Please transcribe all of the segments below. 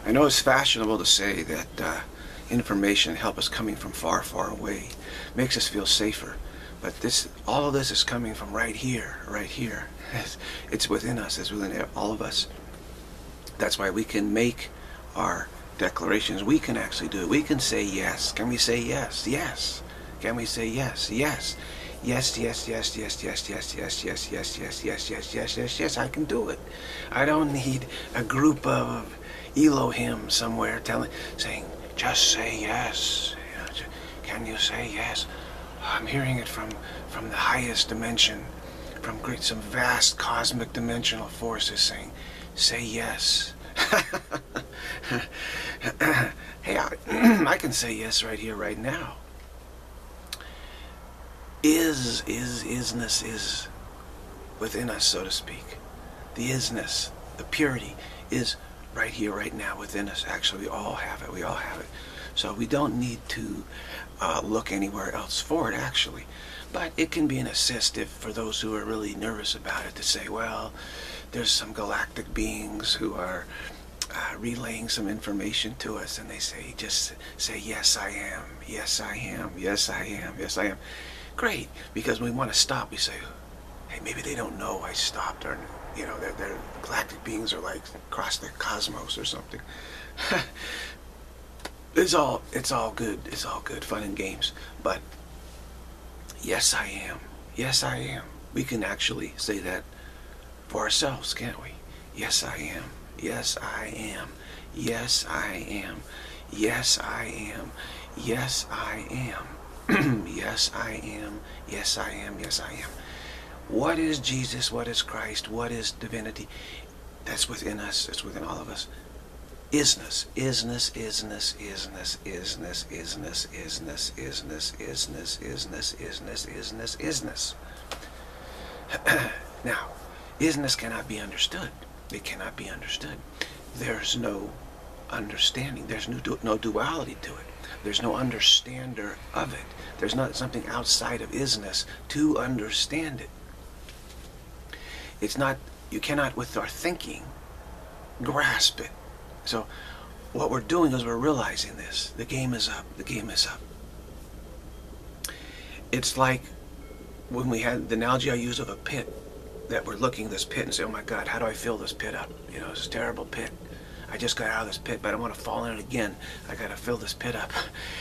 I know it's fashionable to say that information help us coming from far, far away makes us feel safer, but all of this is coming from right here, right here. It's within us, it's within all of us. That's why we can make our declarations. We can actually do it. We can say yes. Can we say yes? Yes. Can we say yes? Yes. Yes, yes, yes, yes, yes, yes, yes, yes, yes, yes, yes, yes, yes, yes, yes, I can do it. I don't need a group of Elohim somewhere saying, just say yes. Can you say yes? I'm hearing it from the highest dimension, from some vast cosmic dimensional forces saying, say yes. Hey, I can say yes right here, right now. Isness is within us, so to speak. The isness, the purity is right here, right now within us. Actually, we all have it. We all have it. So we don't need to look anywhere else for it, actually. But it can be an assist for those who are really nervous about it to say, well, there's some galactic beings who are relaying some information to us, and they say, just say, yes, I am. Yes, I am. Yes, I am. Yes, I am. Great, because when we want to stop, we say, hey, maybe they don't know I stopped, or you know, they're galactic beings are like across the cosmos or something. It's all good. It's all good, fun and games. But yes, I am. Yes, I am. We can actually say that for ourselves, can't we? Yes, I am. Yes, I am. Yes, I am. Yes, I am. Yes, I am. Yes, I am. Yes, I am. Yes, I am. What is Jesus? What is Christ? What is divinity? That's within us. It's within all of us. Isness. Isness. Isness. Isness. Isness. Isness. Isness. Isness. Isness. Isness. Isness. Isness. Isness. Now, isness cannot be understood. It cannot be understood. There's no understanding. There's no duality to it. There's no understander of it. There's not something outside of isness to understand it. It's not, you cannot with our thinking grasp it. So what we're doing is we're realizing this. The game is up. The game is up. It's like when we had the analogy I use of a pit, that we're looking at this pit and say, oh my God, how do I fill this pit up? You know, it's a terrible pit. I just got out of this pit, but I don't want to fall in it again. I got to fill this pit up.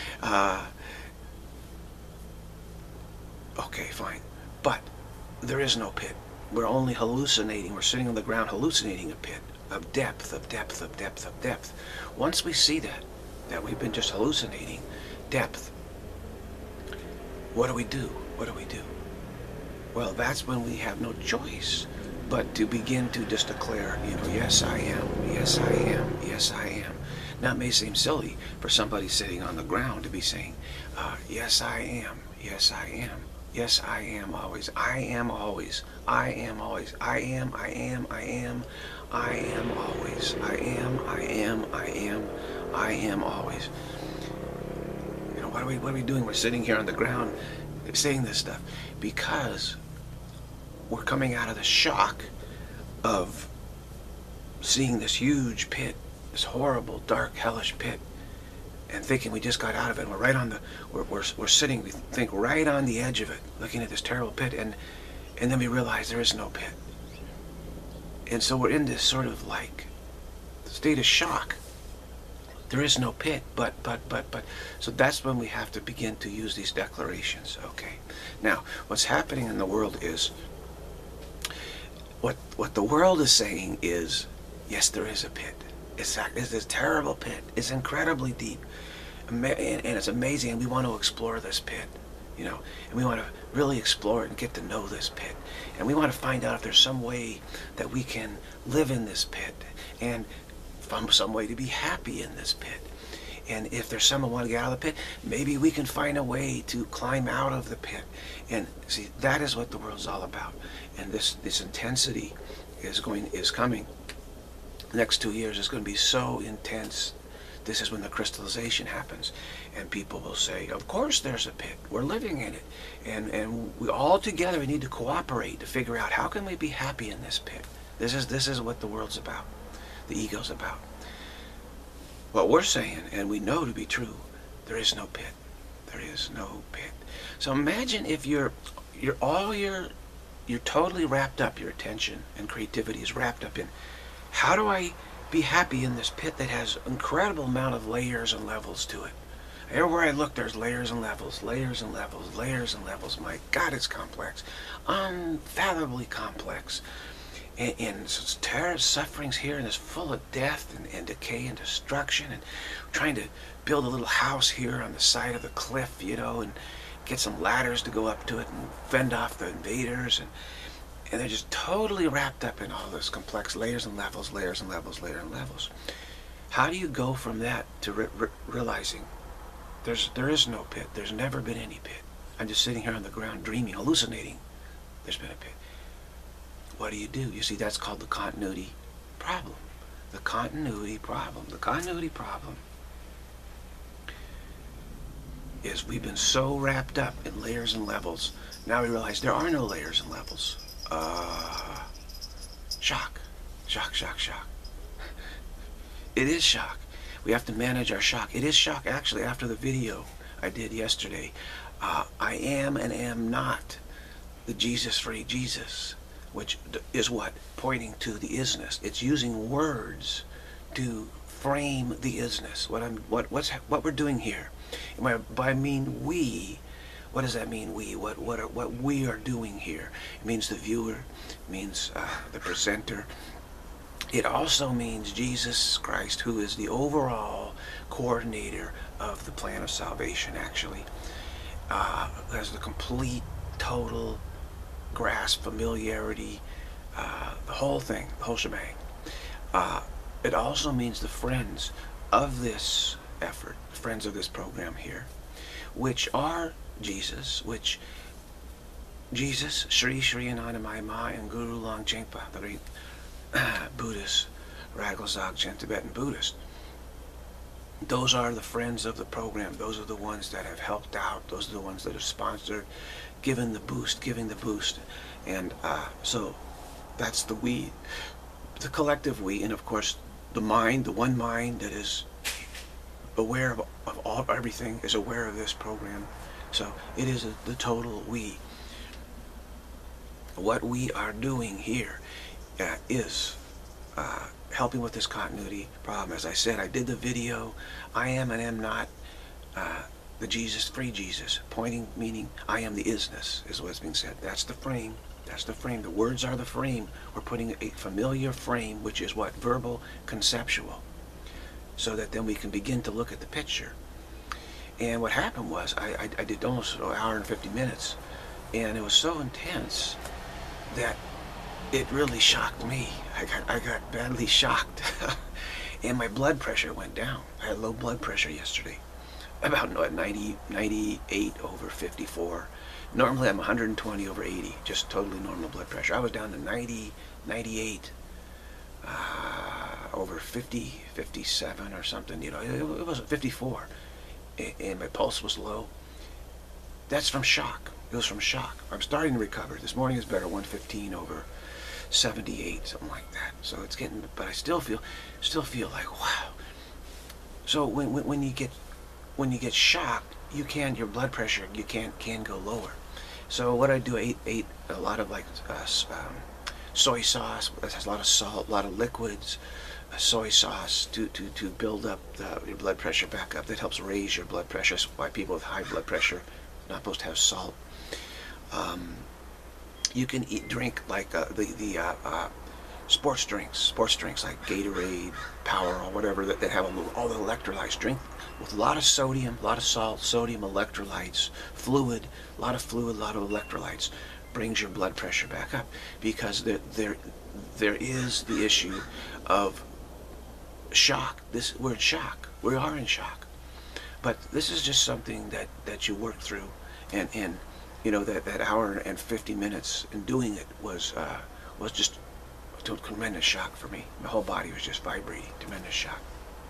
Okay, fine. But there is no pit. We're only hallucinating. We're sitting on the ground hallucinating a pit of depth, of depth, of depth, of depth. Once we see that we've been just hallucinating depth, what do we do? What do we do? Well, that's when we have no choice but to begin to just declare, you know, yes, I am. Yes, I am. Yes, I am. Now, it may seem silly for somebody sitting on the ground to be saying, yes, I am. Yes, I am. Yes, I am always. I am always. I am always. I am, I am, I am. I am always. I am, I am, I am. I am always. You know, what are we doing? We're sitting here on the ground saying this stuff because we're coming out of the shock of seeing this huge pit, this horrible, dark, hellish pit, and thinking we just got out of it. And we're right on the, we're sitting, we think right on the edge of it, looking at this terrible pit, and then we realize there is no pit. And so we're in this sort of like state of shock. There is no pit, but. So that's when we have to begin to use these declarations, okay? Now, what's happening in the world is, what the world is saying is, yes, there is a pit. It's this terrible pit. It's incredibly deep, and it's amazing, and we want to explore this pit, you know, and we want to really explore it and get to know this pit, and we want to find out if there's some way that we can live in this pit, and find some way to be happy in this pit. And if there's someone who wants to get out of the pit, maybe we can find a way to climb out of the pit. And see, that is what the world's all about. And this intensity is coming. The next 2 years is going to be so intense. This is when the crystallization happens, and people will say, of course there's a pit. We're living in it, and we all together we need to cooperate to figure out how can we be happy in this pit. This is what the world's about. The ego's about. what we're saying, and we know to be true, there is no pit. There is no pit. So imagine if you're totally wrapped up, your attention and creativity is wrapped up in, how do I be happy in this pit that has an incredible amount of layers and levels to it? Everywhere I look, there's layers and levels, layers and levels, layers and levels. My God, it's complex, unfathomably complex. And it's terror, sufferings here, and it's full of death and decay and destruction, and trying to build a little house here on the side of the cliff, you know, and get some ladders to go up to it and fend off the invaders, and they're just totally wrapped up in all this complex layers and levels, layers and levels, layers and levels. How do you go from that to realizing there is no pit? There's never been any pit. I'm just sitting here on the ground dreaming, hallucinating. There's been a pit. What do? You see, that's called the continuity problem. The continuity problem. The continuity problem is we've been so wrapped up in layers and levels. Now we realize there are no layers and levels. Shock. Shock, shock, shock. It is shock. We have to manage our shock. It is shock, actually, after the video I did yesterday. I am and am not the Jesus-free Jesus, which is what? Pointing to the isness. It's using words to frame the isness. What we're doing here. By I mean we, what does that mean, we? What we are doing here? It means the viewer, it means the presenter. It also means Jesus Christ, who is the overall coordinator of the plan of salvation, actually. Has the complete, total grasp, familiarity, the whole thing, the whole shebang. It also means the friends of this effort, friends of this program here, which are Jesus, Sri Anandamayi Ma and Guru Longchenpa, the great Buddhist, radical Dzogchen Tibetan Buddhist. Those are the friends of the program. Those are the ones that have helped out. Those are the ones that have sponsored, giving the boost. And so that's the we, the collective we, and of course the mind, the one mind that is aware of everything, is aware of this program. So it is the total we. What we are doing here is helping with this continuity problem. As I said, I did the video, I am and am not the Jesus-free Jesus, pointing, meaning I am the isness, is what's being said. That's the frame. That's the frame. The words are the frame. We're putting a familiar frame, which is what? Verbal, conceptual. So that then we can begin to look at the picture. And what happened was, I did almost an hour and 50 minutes, and it was so intense that it really shocked me. I got badly shocked. And my blood pressure went down. I had low blood pressure yesterday. About 98 over 54. Normally I'm 120 over 80. Just totally normal blood pressure. I was down to 90, 98 over 50, 57 or something. You know, it wasn't 54. And my pulse was low. That's from shock. It was from shock. I'm starting to recover. This morning is better, 115 over 78, something like that. So it's getting, but I still feel like, wow. So when you get shocked, your blood pressure can go lower. So what I do, I ate a lot of like soy sauce. It has a lot of salt, a lot of liquids. Soy sauce to build up your blood pressure back up. That helps raise your blood pressure. That's why people with high blood pressure are not supposed to have salt. You can drink like the sports drinks like Gatorade, Power, or whatever that have all the electrolytes. Drink with a lot of sodium, a lot of salt, sodium, electrolytes, fluid, a lot of electrolytes, brings your blood pressure back up, because there is the issue of shock. We're in shock. We are in shock. But this is just something that you work through, and you know, that hour and 50 minutes in doing it was just a tremendous shock for me. My whole body was just vibrating. Tremendous shock.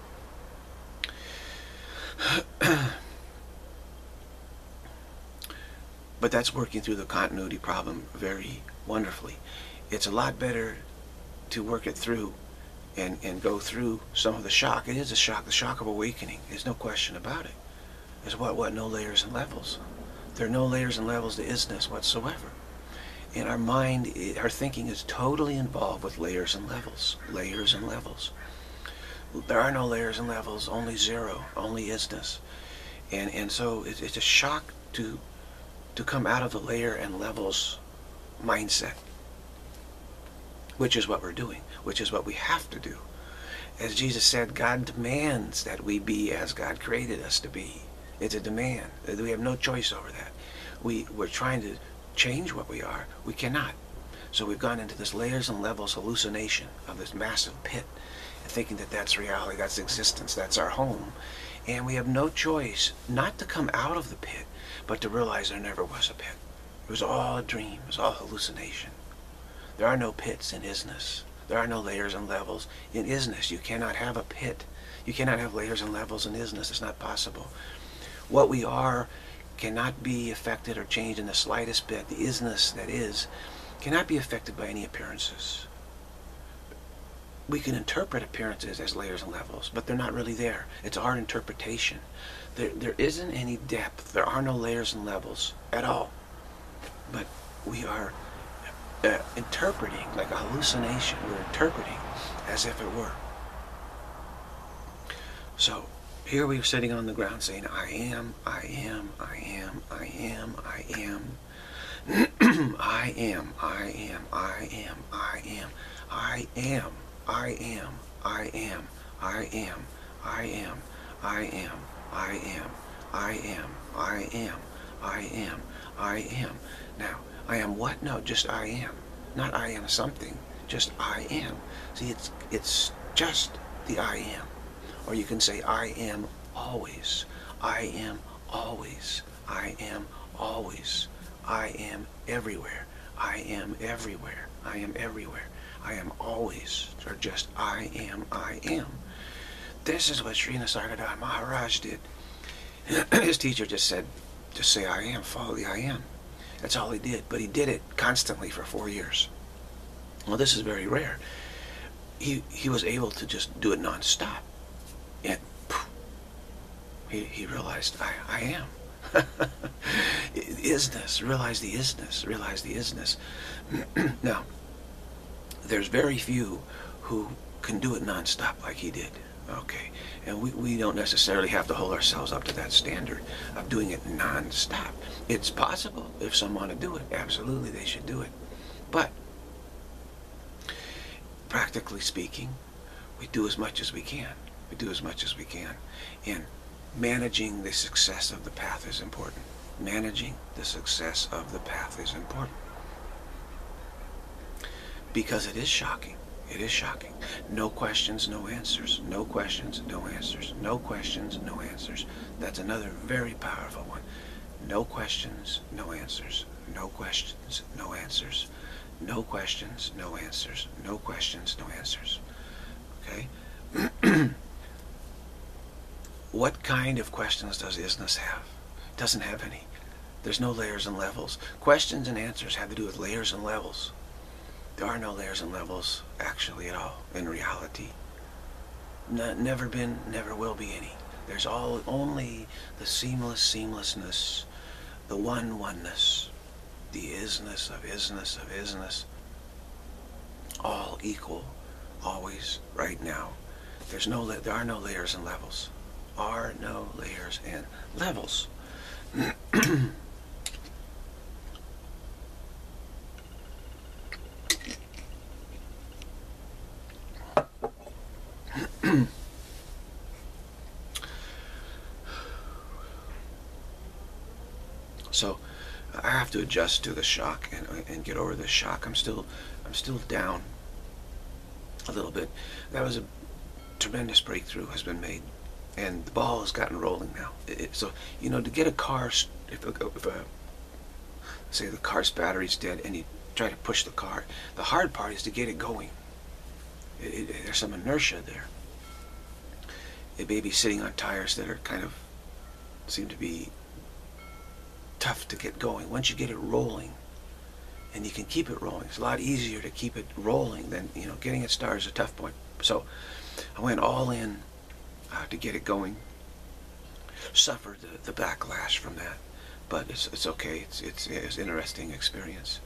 But that's working through the continuity problem very wonderfully. It's a lot better to work it through and go through some of the shock. It is a shock, the shock of awakening. There's no question about it. There's what? No layers and levels. There are no layers and levels to isness whatsoever. And our mind, our thinking is totally involved with layers and levels. Layers and levels. There are no layers and levels, only zero, only isness. And so it's a shock to come out of the layer and levels mindset, which is what we're doing, which is what we have to do. As Jesus said, God demands that we be as God created us to be. It's a demand. We have no choice over that. We're trying to change what we are. We cannot. So we've gone into this layers and levels hallucination of this massive pit, thinking that that's reality, that's existence, that's our home. And we have no choice not to come out of the pit, but to realize there never was a pit. It was all a dream. It was all hallucination. There are no pits in isness. There are no layers and levels in isness. You cannot have a pit. You cannot have layers and levels in isness. It's not possible. What we are cannot be affected or changed in the slightest bit. The isness that is cannot be affected by any appearances. We can interpret appearances as layers and levels, but they're not really there. It's our interpretation. There isn't any depth. There are no layers and levels at all. But we are interpreting like a hallucination. We're interpreting as if it were. So here we are sitting on the ground saying, I am, I am, I am, I am, I am. I am, I am, I am, I am, I am. I am, I am, I am, I am, I am, I am, I am, I am, I am, I am. Now, I am what? No, just I am. Not I am something, just I am. See, it's just the I am. Or you can say I am always. I am always. I am always. I am everywhere. I am everywhere. I am everywhere. I am always, or just I am, I am. This is what Sri Nisargadatta Maharaj did. His teacher just said, just say I am, follow the I am. That's all he did, but he did it constantly for 4 years. Well, this is very rare. He was able to just do it non-stop. And poof, he realized, I am. Isness, realize the isness, realize the isness. Now, there's very few who can do it non-stop like he did. Okay, and we don't necessarily have to hold ourselves up to that standard of doing it non-stop. It's possible if some want to do it. Absolutely, they should do it. But practically speaking, we do as much as we can. We do as much as we can. And managing the success of the path is important. Managing the success of the path is important. Because it is shocking. It is shocking. No questions, no answers. No questions, no answers. No questions, no answers. That's another very powerful one. No questions, no answers. No questions, no answers. No questions, no answers. No questions, no answers. Okay? What kind of questions does isness have? It doesn't have any. There's no layers and levels. Questions and answers have to do with layers and levels. There are no layers and levels actually at all in reality. Never been, never will be any. There's only the seamlessness, the oneness, the isness of isness of isness, all equal, always, right now. There are no layers and levels. Are no layers and levels. So I have to adjust to the shock and get over this shock. I'm still down a little bit. That was a tremendous breakthrough has been made, and the ball has gotten rolling now. So you know, to get a car, if say the car's battery's dead and you try to push the car, the hard part is to get it going. There's some inertia there. It may be sitting on tires that are kind of seem to be tough to get going. Once you get it rolling, and you can keep it rolling, it's a lot easier to keep it rolling than, you know, getting it started is a tough point. So I went all in to get it going. Suffered the backlash from that, but it's okay. It's an interesting experience.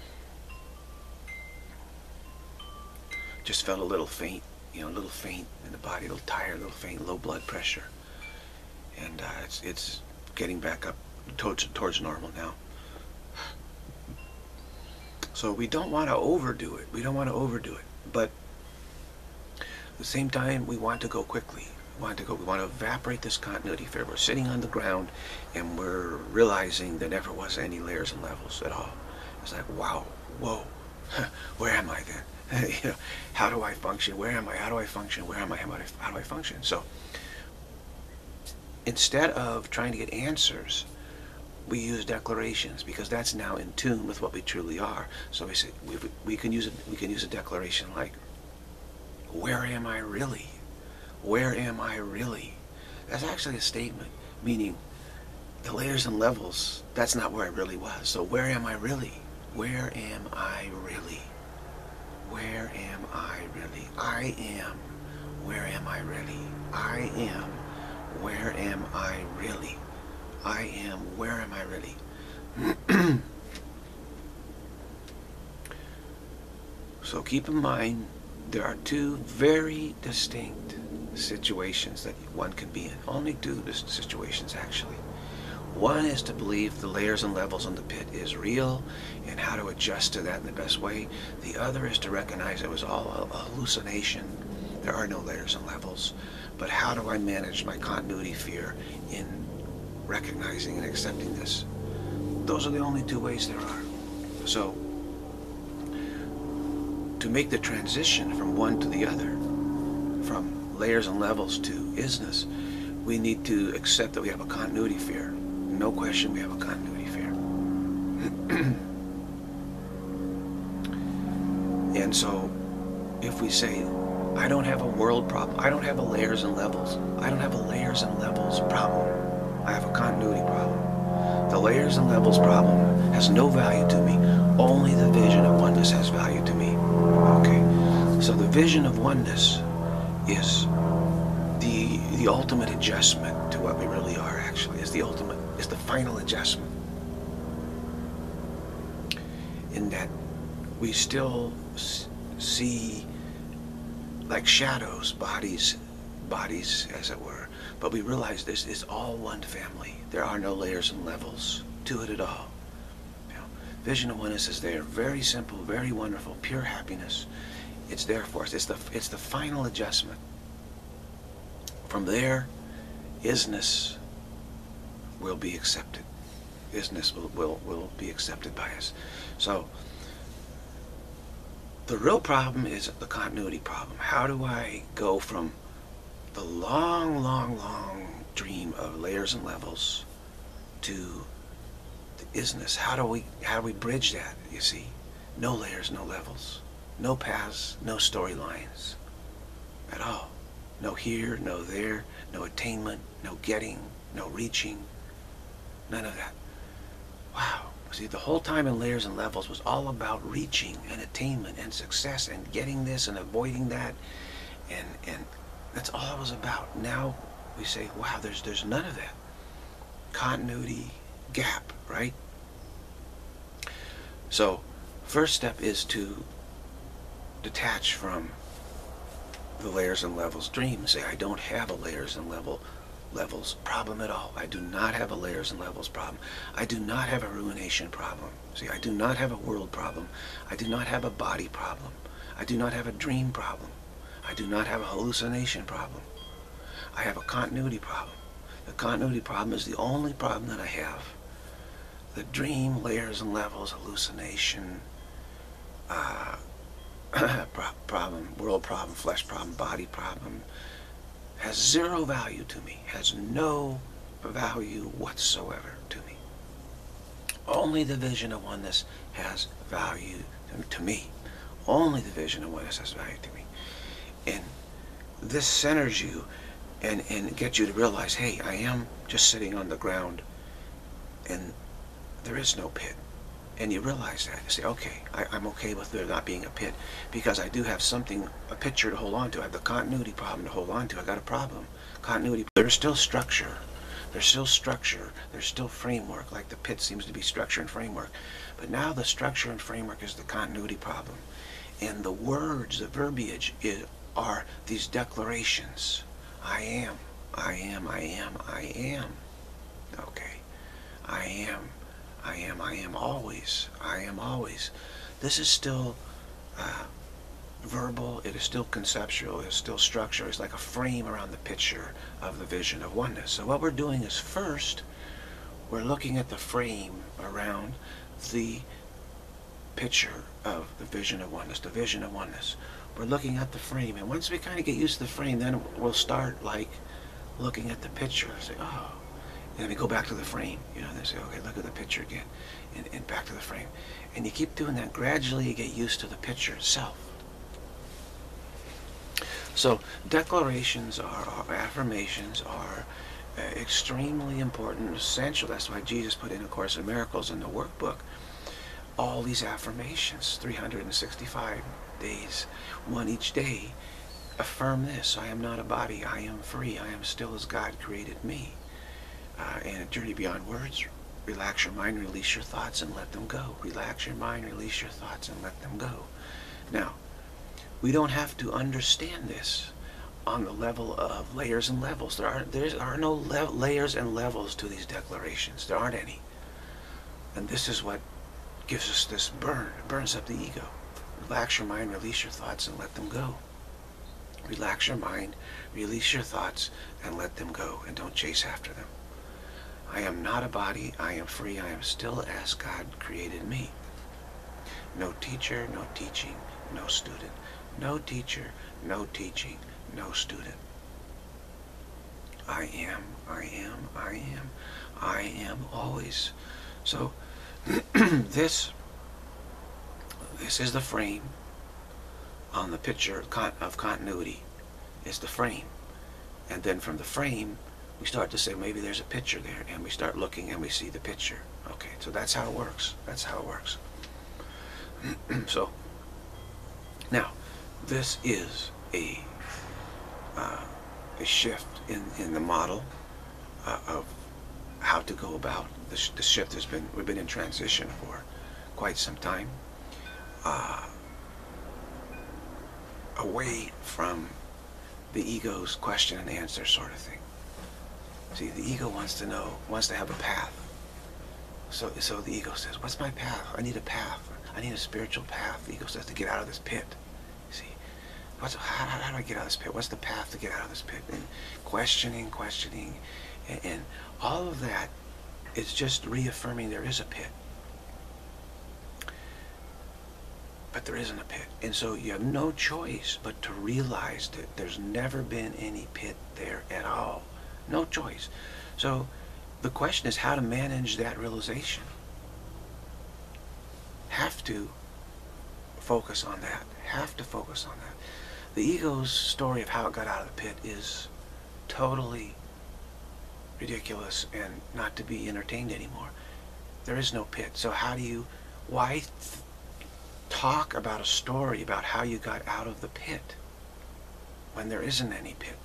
Just felt a little faint, a little faint in the body, a little tired, a little faint, low blood pressure, and it's getting back up towards normal now. So we don't want to overdo it. We don't want to overdo it, but at the same time, we want to go quickly. We want to evaporate this continuity fear. We're sitting on the ground, and we're realizing there never was any layers and levels at all. It's like, wow, whoa, where am I then? How do I function? Where am I? How do I function? Where am I? How do I function? So instead of trying to get answers, we use declarations, because that's now in tune with what we truly are. So we say we can use a declaration like, where am I really? Where am I really? That's actually a statement, meaning the layers and levels, that's not where I really was. So where am I really? Where am I really? Where am I really? I am. Where am I really? I am. Where am I really? I am. Where am I really? So keep in mind, there are two very distinct situations that one can be in. Only two situations, actually. One is to believe the layers and levels on the pit is real and how to adjust to that in the best way. The other is to recognize it was all a hallucination. There are no layers and levels. But how do I manage my continuity fear in recognizing and accepting this? Those are the only two ways there are. So to make the transition from one to the other, from layers and levels to isness, we need to accept that we have a continuity fear. No question, we have a continuity fear. And so if we say, I don't have a world problem, I don't have a layers and levels, I don't have a layers and levels problem, I have a continuity problem. The layers and levels problem has no value to me. Only the vision of oneness has value to me. Okay? So the vision of oneness is the ultimate adjustment to what we really are, actually. Is the final adjustment. In that we still see like shadows, bodies as it were, but we realize this is all one family. There are no layers and levels to it at all. Vision of oneness is there. Very simple, very wonderful, pure happiness. It's there for us. It's the final adjustment. From there, isness will be accepted. Isness will be accepted by us. So the real problem is the continuity problem. How do I go from the long, long, long dream of layers and levels to the isness? How do we bridge that, you see? No layers, no levels. No paths, no storylines at all. No here, no there, no attainment, no getting, no reaching. None of that. Wow. See, the whole time in layers and levels was all about reaching and attainment and success and getting this and avoiding that. And that's all it was about. Now we say, wow, there's none of that. Continuity, gap, right? So, first step is to detach from the layers and levels dream. Say, I don't have a layers and levels problem at all. I do not have a layers and levels problem. I do not have a ruination problem. See, I do not have a world problem. I do not have a body problem. I do not have a dream problem. I do not have a hallucination problem. I have a continuity problem. The continuity problem is the only problem that I have. The dream, layers and levels, hallucination, problem, world problem, flesh problem, body problem, has zero value to me, has no value whatsoever to me. Only the vision of oneness has value to me. Only the vision of oneness has value to me. And this centers you and gets you to realize, hey, I am just sitting on the ground and there is no pit. And you realize that. You say, okay, I'm okay with there not being a pit, because I do have something, a picture to hold on to. I have the continuity problem to hold on to. I got a problem. Continuity. There's still structure. There's still structure. There's still framework, like the pit seems to be structure and framework. But now the structure and framework is the continuity problem. And the words, the verbiage are these declarations. I am, I am, I am, I am. Okay. I am, I am, I am always. I am always. This is still verbal. It is still conceptual. It is still structure. It's like a frame around the picture of the vision of oneness. So what we're doing is, first, we're looking at the frame around the picture of the vision of oneness, the vision of oneness. We're looking at the frame, and once we kind of get used to the frame, then we'll start like looking at the picture. Say, oh. And then we go back to the frame, and they say, okay, look at the picture again, and back to the frame. And you keep doing that. Gradually you get used to the picture itself. So declarations affirmations are extremely important, essential. That's why Jesus put in A Course in Miracles in the workbook all these affirmations, 365 days, one each day. Affirm this: I am not a body, I am free, I am still as God created me. And a journey beyond words. Relax your mind, release your thoughts, and let them go. Relax your mind, release your thoughts, and let them go. Now, we don't have to understand this on the level of layers and levels. There are no layers and levels to these declarations. There aren't any. And this is what gives us this burn. It burns up the ego. Relax your mind, release your thoughts, and let them go. Relax your mind, release your thoughts, and let them go. And don't chase after them. I am not a body, I am free, I am still as God created me. No teacher, no teaching, no student. No teacher, no teaching, no student. I am, I am, I am, I am always. So this is the frame on the picture of continuity. It's the frame. And then from the frame, we start to say, maybe there's a picture there, and we start looking and we see the picture. Okay, so that's how it works. That's how it works. So, now, this is a shift in the model of how to go about. The shift has been, we've been in transition for quite some time. Away from the ego's question and answer sort of thing. See, the ego wants to have a path. So the ego says, what's my path? I need a path. I need a spiritual path. The ego says, to get out of this pit. See, how do I get out of this pit? What's the path to get out of this pit? And questioning, and all of that is just reaffirming there is a pit. But there isn't a pit. And so you have no choice but to realize that there's never been any pit there at all. No choice. So the question is how to manage that realization. Have to focus on that. Have to focus on that. The ego's story of how it got out of the pit is totally ridiculous and not to be entertained anymore. There is no pit. So why talk about a story about how you got out of the pit when there isn't any pit?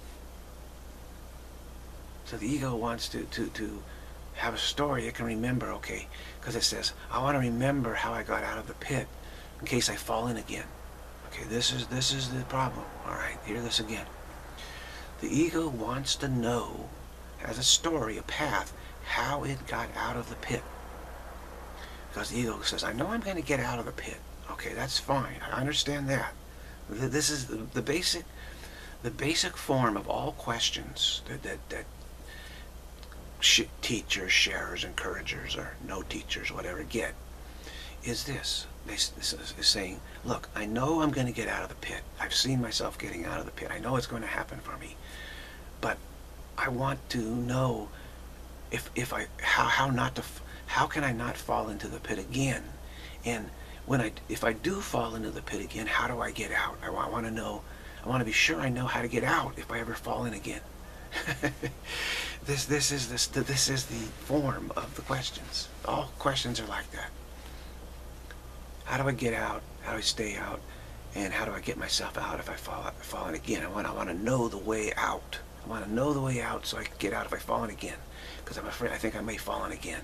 So the ego wants to have a story it can remember, okay, because it says, I want to remember how I got out of the pit in case I fall in again. Okay, this is the problem. All right, hear this again. The ego wants to know, has a story, a path, how it got out of the pit. Because the ego says, I know I'm going to get out of the pit. Okay, that's fine. I understand that. This is the basic form of all questions that teachers, sharers, encouragers, or no teachers, whatever, get, is this. This is saying, look, I know I'm going to get out of the pit. I've seen myself getting out of the pit. I know it's going to happen for me. But I want to know how can I not fall into the pit again? And if I do fall into the pit again, how do I get out? I want to know. I want to be sure I know how to get out if I ever fall in again. This is the form of the questions. All questions are like that. How do I get out? How do I stay out? And how do I get myself out if I fall in again? I want to know the way out. I want to know the way out so I can get out if I fall in again. Because I'm afraid, I think I may fall in again.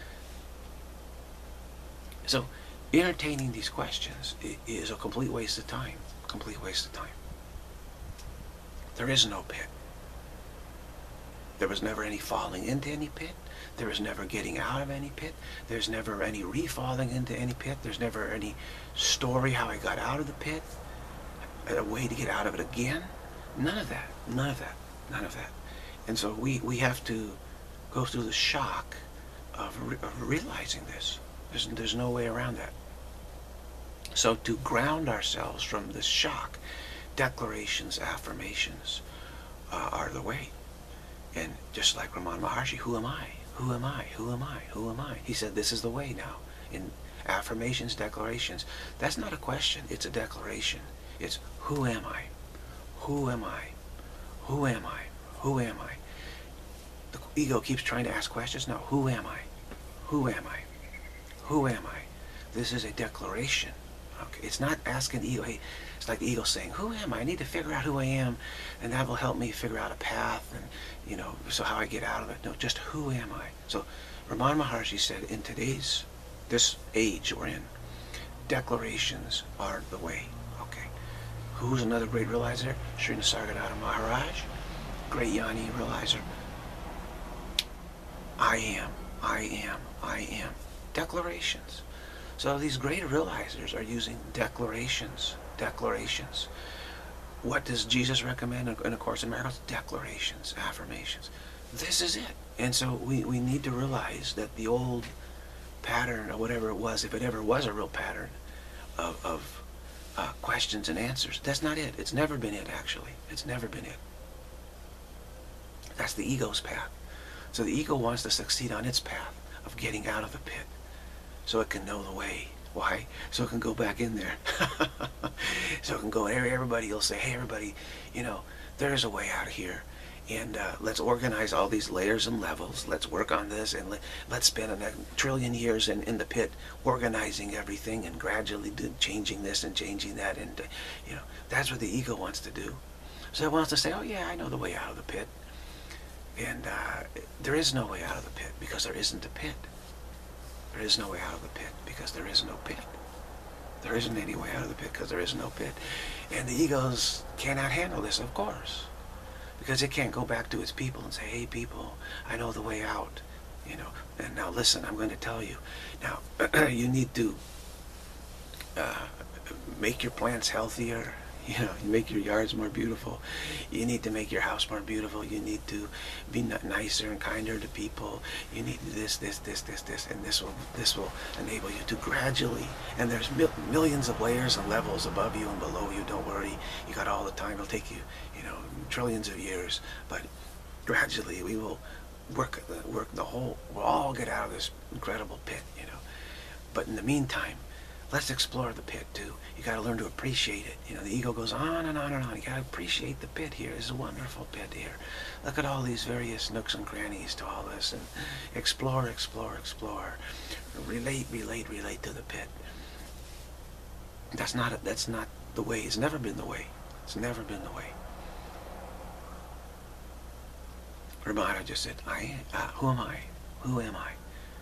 So entertaining these questions is a complete waste of time. Complete waste of time. There is no pit. There was never any falling into any pit. There was never getting out of any pit. There's never any re-falling into any pit. There's never any story how I got out of the pit, a way to get out of it again. None of that. None of that. None of that. And so we have to go through the shock of realizing this. There's no way around that. So to ground ourselves from this shock, declarations, affirmations are the way. And just like Ramana Maharshi, who am I? Who am I? Who am I? Who am I? He said, this is the way now. In affirmations, declarations, that's not a question, it's a declaration. It's, who am I? Who am I? Who am I? Who am I? The ego keeps trying to ask questions. No, who am I? Who am I? Who am I? This is a declaration. Okay, it's not asking the ego, hey, it's like the ego saying, who am I? I need to figure out who I am, and that will help me figure out a path, and, you know, so how I get out of it. No, just who am I? So Ramana Maharshi said, in this age we're in, declarations are the way. Okay. Who's another great realizer? Sri Nisargadatta Maharaj, great Jnani realizer. I am, I am, I am. Declarations. So these great realizers are using declarations. Declarations. What does Jesus recommend in A Course in Miracles? Declarations, affirmations. This is it. And so we need to realize that the old pattern, or whatever it was, if it ever was a real pattern of questions and answers, that's not it. It's never been it, actually. It's never been it. That's the ego's path. So the ego wants to succeed on its path of getting out of the pit, so it can know the way. Why? So it can go back in there. So it can go, everybody will say, hey, everybody, you know, there's a way out of here. And let's organize all these layers and levels. Let's work on this, and let's spend a trillion years in the pit organizing everything and gradually changing this and changing that. And, you know, that's what the ego wants to do. So it wants to say, oh, yeah, I know the way out of the pit. And there is no way out of the pit because there isn't a pit. There is no way out of the pit because there is no pit. There isn't any way out of the pit because there is no pit. And the egos cannot handle this, of course, because it can't go back to its people and say, hey, people, I know the way out. You know, and now listen, I'm going to tell you. Now, you need to make your plants healthier. You know, you make your yards more beautiful. You need to make your house more beautiful. You need to be nicer and kinder to people. You need this, and this will enable you to gradually. And there's millions of layers and levels above you and below you. Don't worry, you got all the time. It'll take you, you know, trillions of years. But gradually, we will work the whole. We'll all get out of this incredible pit, you know. But in the meantime, let's explore the pit too. You got to learn to appreciate it. You know, the ego goes on and on and on. You got to appreciate the pit here. It's a wonderful pit here. Look at all these various nooks and crannies to all this, and explore, explore, explore. Relate, relate, relate to the pit. That's not the way. It's never been the way. It's never been the way. Ramana just said, who am I? Who am I?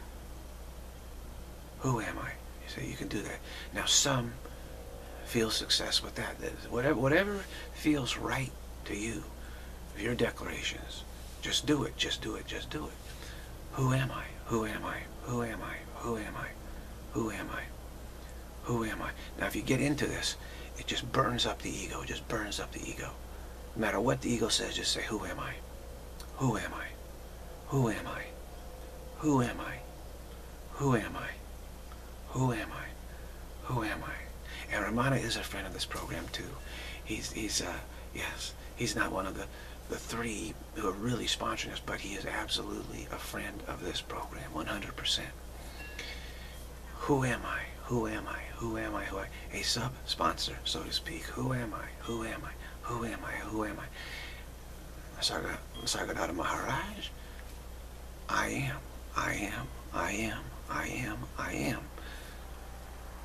Who am I? So you can do that. Now some feel success with that. Whatever feels right to you, your declarations, just do it, just do it, just do it. Who am I? Who am I? Who am I? Who am I? Who am I? Who am I? Now if you get into this, it just burns up the ego. It just burns up the ego. No matter what the ego says, just say, who am I? Who am I? Who am I? Who am I? Who am I? Who am I? Who am I? And Ramana is a friend of this program too. He's not one of the three who are really sponsoring us, but he is absolutely a friend of this program, 100%. Who am I? Who am I? Who am I? Who am I? A sub-sponsor, so to speak. Who am I? Who am I? Who am I? Who am I? Nisargadatta Maharaj. I am. I am. I am. I am. I am.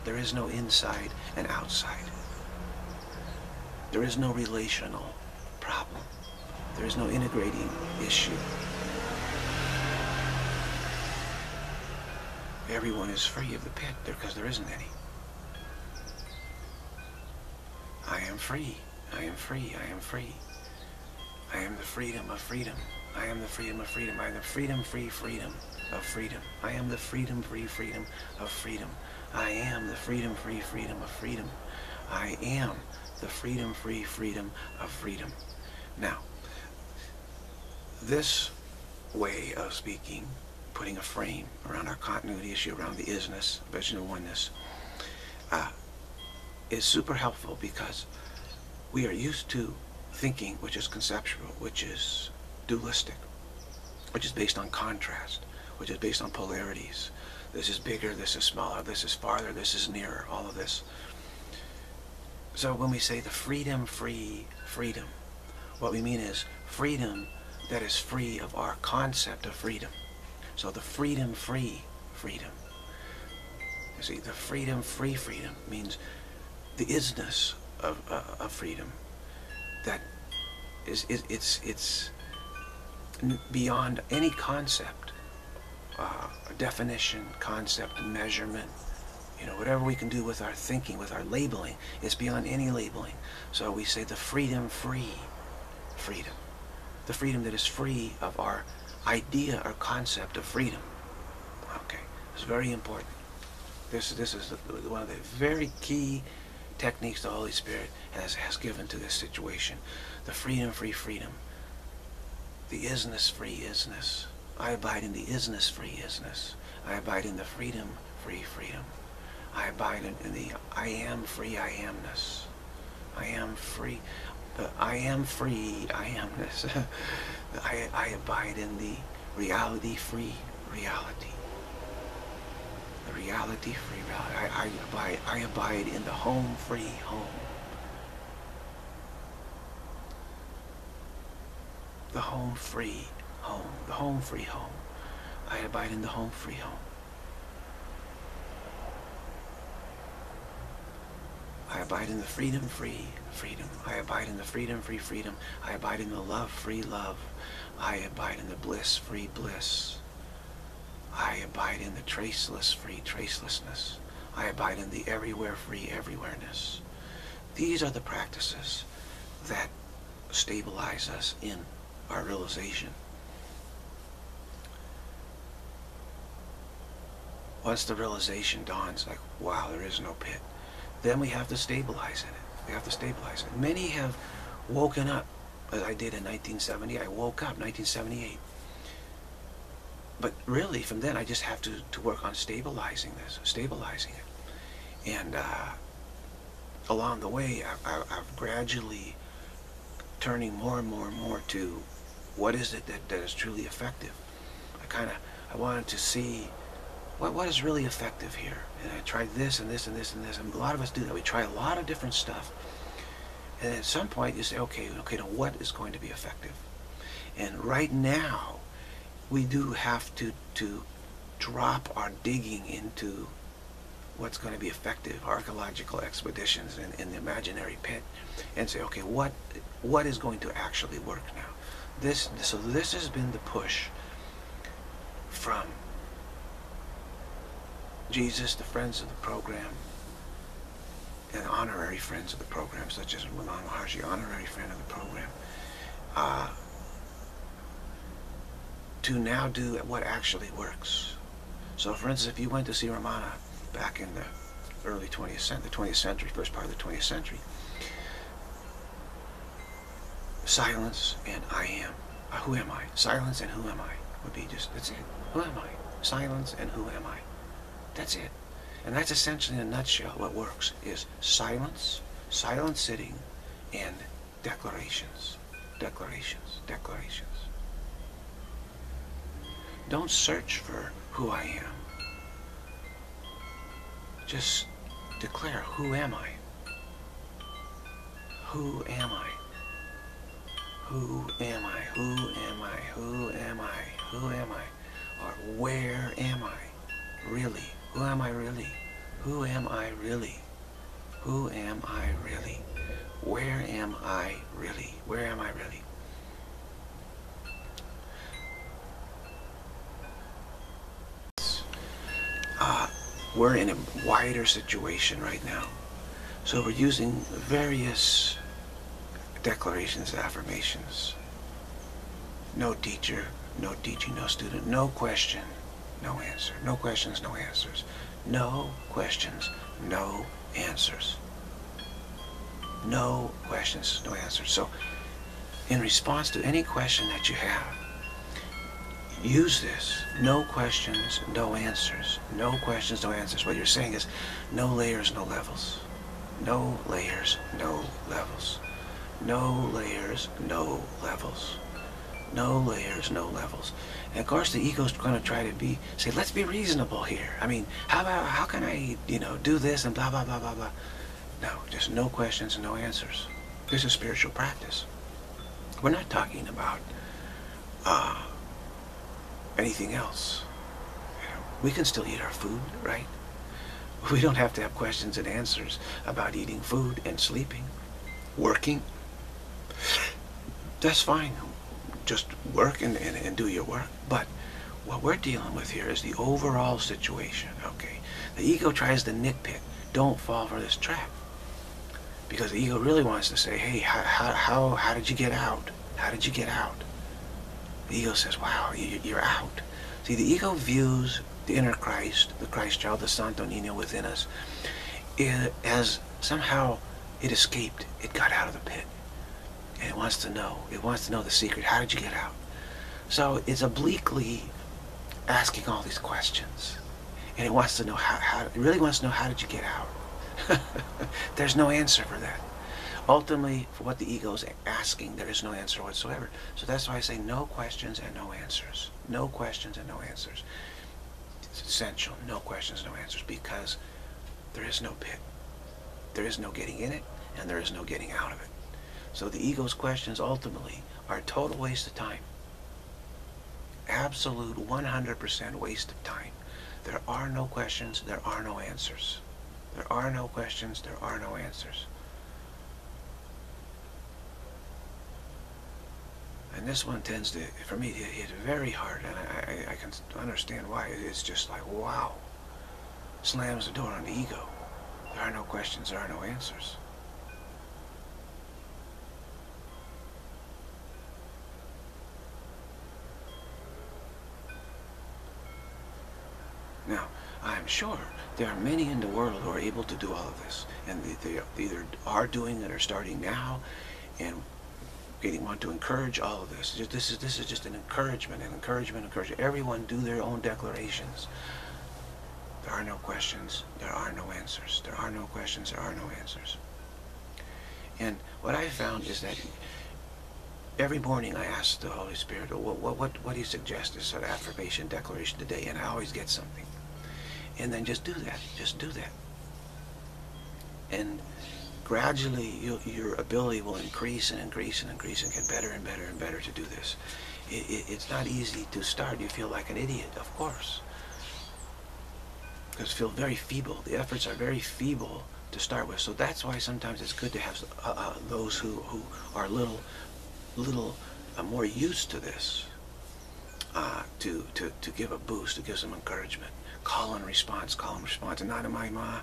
There is no inside and outside. There is no relational problem. There is no integrating issue. Everyone is free of the pit because there isn't any. I am free. I am free. I am free. I am the freedom of freedom. I am the freedom of freedom. I am the freedom, free freedom of freedom. I am the freedom, free freedom of freedom. I am the freedom, free freedom of freedom. I am the freedom, free freedom of freedom. Now, this way of speaking, putting a frame around our continuity issue, around the isness, Vision-of-Oneness, is super helpful because we are used to thinking which is conceptual, which is dualistic, which is based on contrast, which is based on polarities. This is bigger, this is smaller, this is farther, this is nearer, all of this. So when we say the freedom, free freedom, what we mean is freedom that is free of our concept of freedom. So the freedom, free freedom. You see, the freedom, free freedom means the isness of freedom. That is, it's beyond any concept, definition, concept, measurement, you know, whatever we can do with our thinking, with our labeling, it's beyond any labeling. So we say the freedom, free freedom. The freedom that is free of our idea or concept of freedom. Okay, it's very important. This is one of the very key techniques the Holy Spirit has given to this situation. The freedom, free freedom. The isness, free isness. I abide in the isness, free isness. I abide in the freedom, free freedom. I abide in the I am free, I amness. I am free. I am free, I amness. I abide in the reality, free reality. The reality, free reality. I abide in the home, free home. The home, free home. The home, free home. I abide in the home, free home. I abide in the freedom, free freedom. I abide in the freedom, free freedom. I abide in the love, free love. I abide in the bliss, free bliss. I abide in the traceless, free tracelessness. I abide in the everywhere, free everywhereness. These are the practices that stabilize us in our realization. Once the realization dawns, like, wow, there is no pit, then we have to stabilize in it. We have to stabilize it. Many have woken up, as I did in 1970. I woke up 1978. But really, from then, I just have to work on stabilizing this, stabilizing it. And along the way, I've gradually turning more and more and more to what is it that is truly effective. I wanted to see what is really effective here. And I tried this and this and this and this. And a lot of us do that. We try a lot of different stuff. And at some point, you say, okay, now what is going to be effective? And right now, we do have to drop our digging into what's going to be effective, archaeological expeditions in the imaginary pit, and say, okay, what is going to actually work now? So this has been the push from Jesus, the friends of the program, and honorary friends of the program, such as Ramana Maharshi, honorary friend of the program, to now do what actually works. So, for instance, if you went to see Ramana back in the early 20th century, first part of the 20th century, silence and I am. Who am I? Silence and who am I would be just, that's it. Who am I? Silence and who am I? That's it. And that's essentially, in a nutshell, what works is silence, silent sitting, and declarations. Declarations. Declarations. Don't search for who I am. Just declare, who am I? Who am I? Who am I? Who am I? Who am I? Who am I? Or where am I? Really? Who am I really? Who am I really? Who am I really? Where am I really? Where am I really? We're in a wider situation right now. So we're using various declarations, affirmations. No teacher, no teaching, no student, no question, no answer. No questions, no answers. No questions, no answers. No questions, no answers. So in response to any question that you have, use this. No questions, no answers. No questions, no answers. What you're saying is no layers, no levels. No layers, no levels. No layers, no levels. No layers, no levels. And of course the ego's going to try to say, let's be reasonable here. I mean, how can I, do this and blah, blah, blah, blah, blah. No, just no questions and no answers. This is spiritual practice. We're not talking about anything else. We can still eat our food, right? We don't have to have questions and answers about eating food and sleeping, working. That's fine. Just work and do your work. But what we're dealing with here is the overall situation, okay? The ego tries to nitpick. Don't fall for this trap. Because the ego really wants to say, hey, how did you get out? How did you get out? The ego says, wow, you're out. See, the ego views the inner Christ, the Christ child, the Santo Niño within us, as somehow it escaped. It got out of the pit. And it wants to know. It wants to know the secret. How did you get out? So it's obliquely asking all these questions. And it wants to know it really wants to know, how did you get out? There's no answer for that. Ultimately, for what the ego is asking, there is no answer whatsoever. So that's why I say no questions and no answers. No questions and no answers. It's essential. No questions, no answers, because there is no pit. There is no getting in it, and there is no getting out of it. So the ego's questions ultimately are a total waste of time. Absolute 100% waste of time. There are no questions, there are no answers. There are no questions, there are no answers. And this one tends to, for me, hit very hard, and I can understand why. It's just like, wow. Slams the door on the ego. There are no questions, there are no answers. Now, I'm sure there are many in the world who are able to do all of this, and they either are doing it or starting now, and want to encourage all of this. This is just an encouragement. Everyone do their own declarations. There are no questions, there are no answers. There are no questions, there are no answers. And what I found is that every morning I ask the Holy Spirit, what do you suggest as an affirmation, declaration today? And I always get something. And then just do that. Just do that. And gradually your ability will increase and increase and increase and get better and better and better to do this. It's not easy to start. You feel like an idiot, of course. Because you feel very feeble. The efforts are very feeble to start with. So that's why sometimes it's good to have those who are a little more used to this, to give a boost, to give some encouragement. Call and response, call and response. And not in my ma,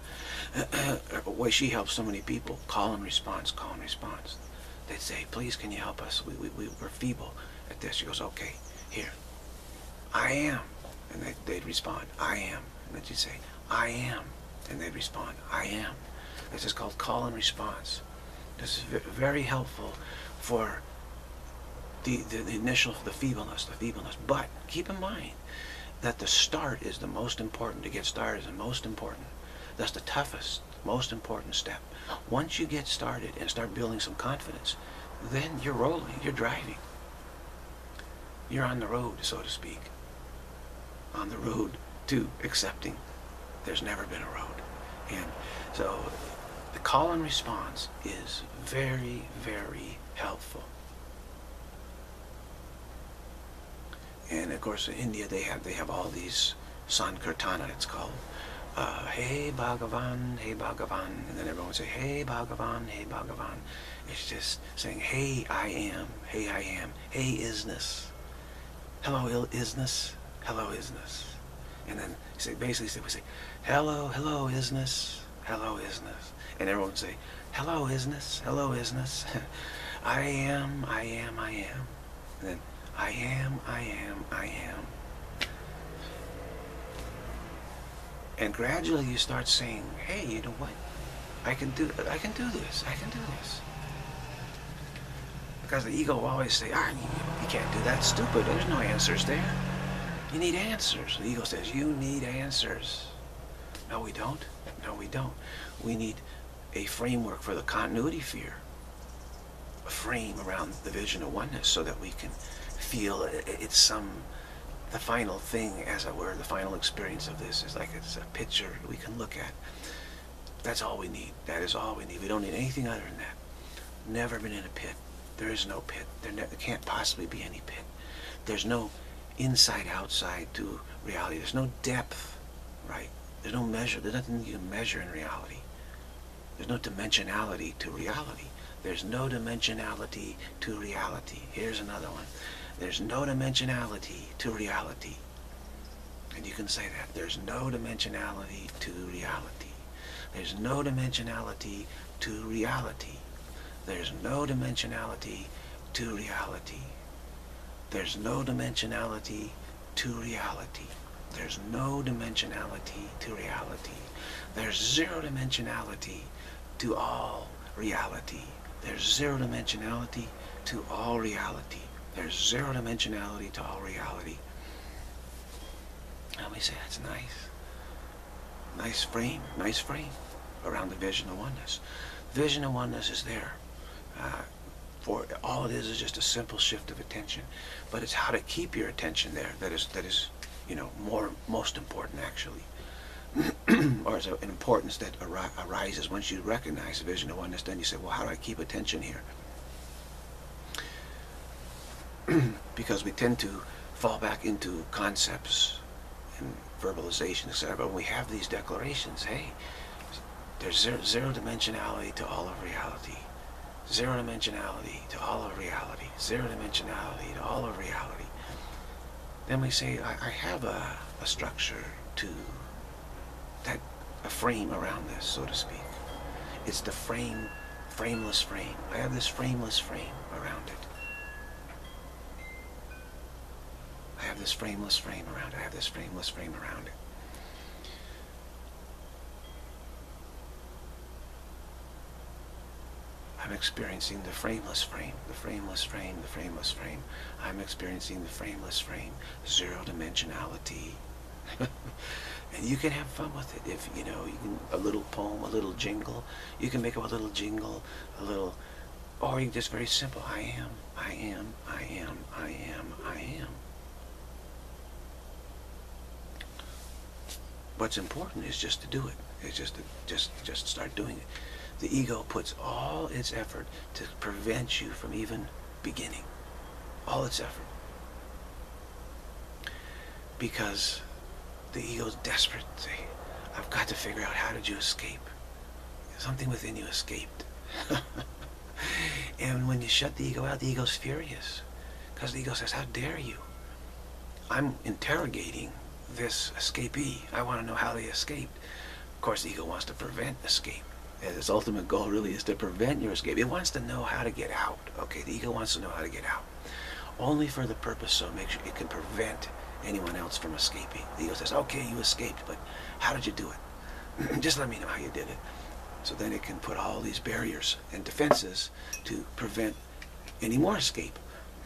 way she helps so many people. Call and response, call and response. They'd say, please, can you help us? We're feeble at this. She goes, okay, here. I am. And they'd respond, I am. And then she'd say, I am. And they'd respond, I am. This is called call and response. This is very helpful for the initial, the feebleness. But keep in mind that the start is the most important. To get started is the most important. That's the toughest, most important step. Once you get started and start building some confidence, then you're rolling, you're driving. You're on the road, so to speak. On the road to accepting. There's never been a road. And so the call and response is very, very helpful. And of course in India they have all these Sankirtana, it's called, hey Bhagavan, hey Bhagavan, and then everyone would say, hey Bhagavan, hey Bhagavan. It's just saying, hey I am, hey I am, hey isness, hello isness, hello isness. And then basically we say, hello, hello isness, hello isness. And everyone would say, hello isness, hello isness. I am, I am, I am. And then I am, I am, I am. And gradually you start saying, hey, you know what? I can do this, I can do this. Because the ego will always say, you can't do that, stupid, there's no answers there. You need answers. The ego says, you need answers. No, we don't. No, we don't. We need a framework for the continuity fear. A frame around the vision of oneness so that we can feel it's the final thing, as it were, the final experience of this is like it's a picture we can look at. That's all we need. That is all we need. We don't need anything other than that. Never been in a pit. There is no pit. There can't possibly be any pit. There's no inside outside to reality. There's no depth, right? There's no measure. There's nothing you can measure in reality. There's no dimensionality to reality. There's no dimensionality to reality. Here's another one. There's no dimensionality to reality. And you can say that. There's no dimensionality to reality. There's no dimensionality to reality. There's no dimensionality to reality. There's no dimensionality to reality. There's no dimensionality to reality. There's zero dimensionality to all reality. There's zero dimensionality to all reality. There's zero dimensionality to all reality. And we say, that's nice. Nice frame around the vision of oneness. Vision of oneness is there. For all it is just a simple shift of attention. But it's how to keep your attention there that is most important actually. Or is an importance that arises once you recognize the vision of oneness. Then you say, well, how do I keep attention here? Because we tend to fall back into concepts and verbalization, etc. But when we have these declarations, hey, there's zero dimensionality to all of reality. Zero dimensionality to all of reality. Zero dimensionality to all of reality. Then we say, I have a structure to that, a frame around this, so to speak. It's the frameless frame. I have this frameless frame around it. I have this frameless frame around it. I have this frameless frame around it. I'm experiencing the frameless frame, the frameless frame, the frameless frame. I'm experiencing the frameless frame, zero dimensionality. And you can have fun with it. If you can, a little poem, a little jingle. You can make up a little jingle, or you can just very simple. I am, I am, I am, I am, I am. What's important is just to do it. It's just to just start doing it. The ego puts all its effort to prevent you from even beginning. All its effort. Because the ego's desperate. Say, I've got to figure out, how did you escape? Something within you escaped. And when you shut the ego out, the ego's furious. Because the ego says, how dare you? I'm interrogating this escapee. I want to know how they escaped. Of course, the ego wants to prevent escape. And its ultimate goal really is to prevent your escape. It wants to know how to get out. Okay, the ego wants to know how to get out. Only for the purpose so make sure it can prevent anyone else from escaping. The ego says, okay, you escaped, but how did you do it? Just let me know how you did it. So then it can put all these barriers and defenses to prevent any more escape.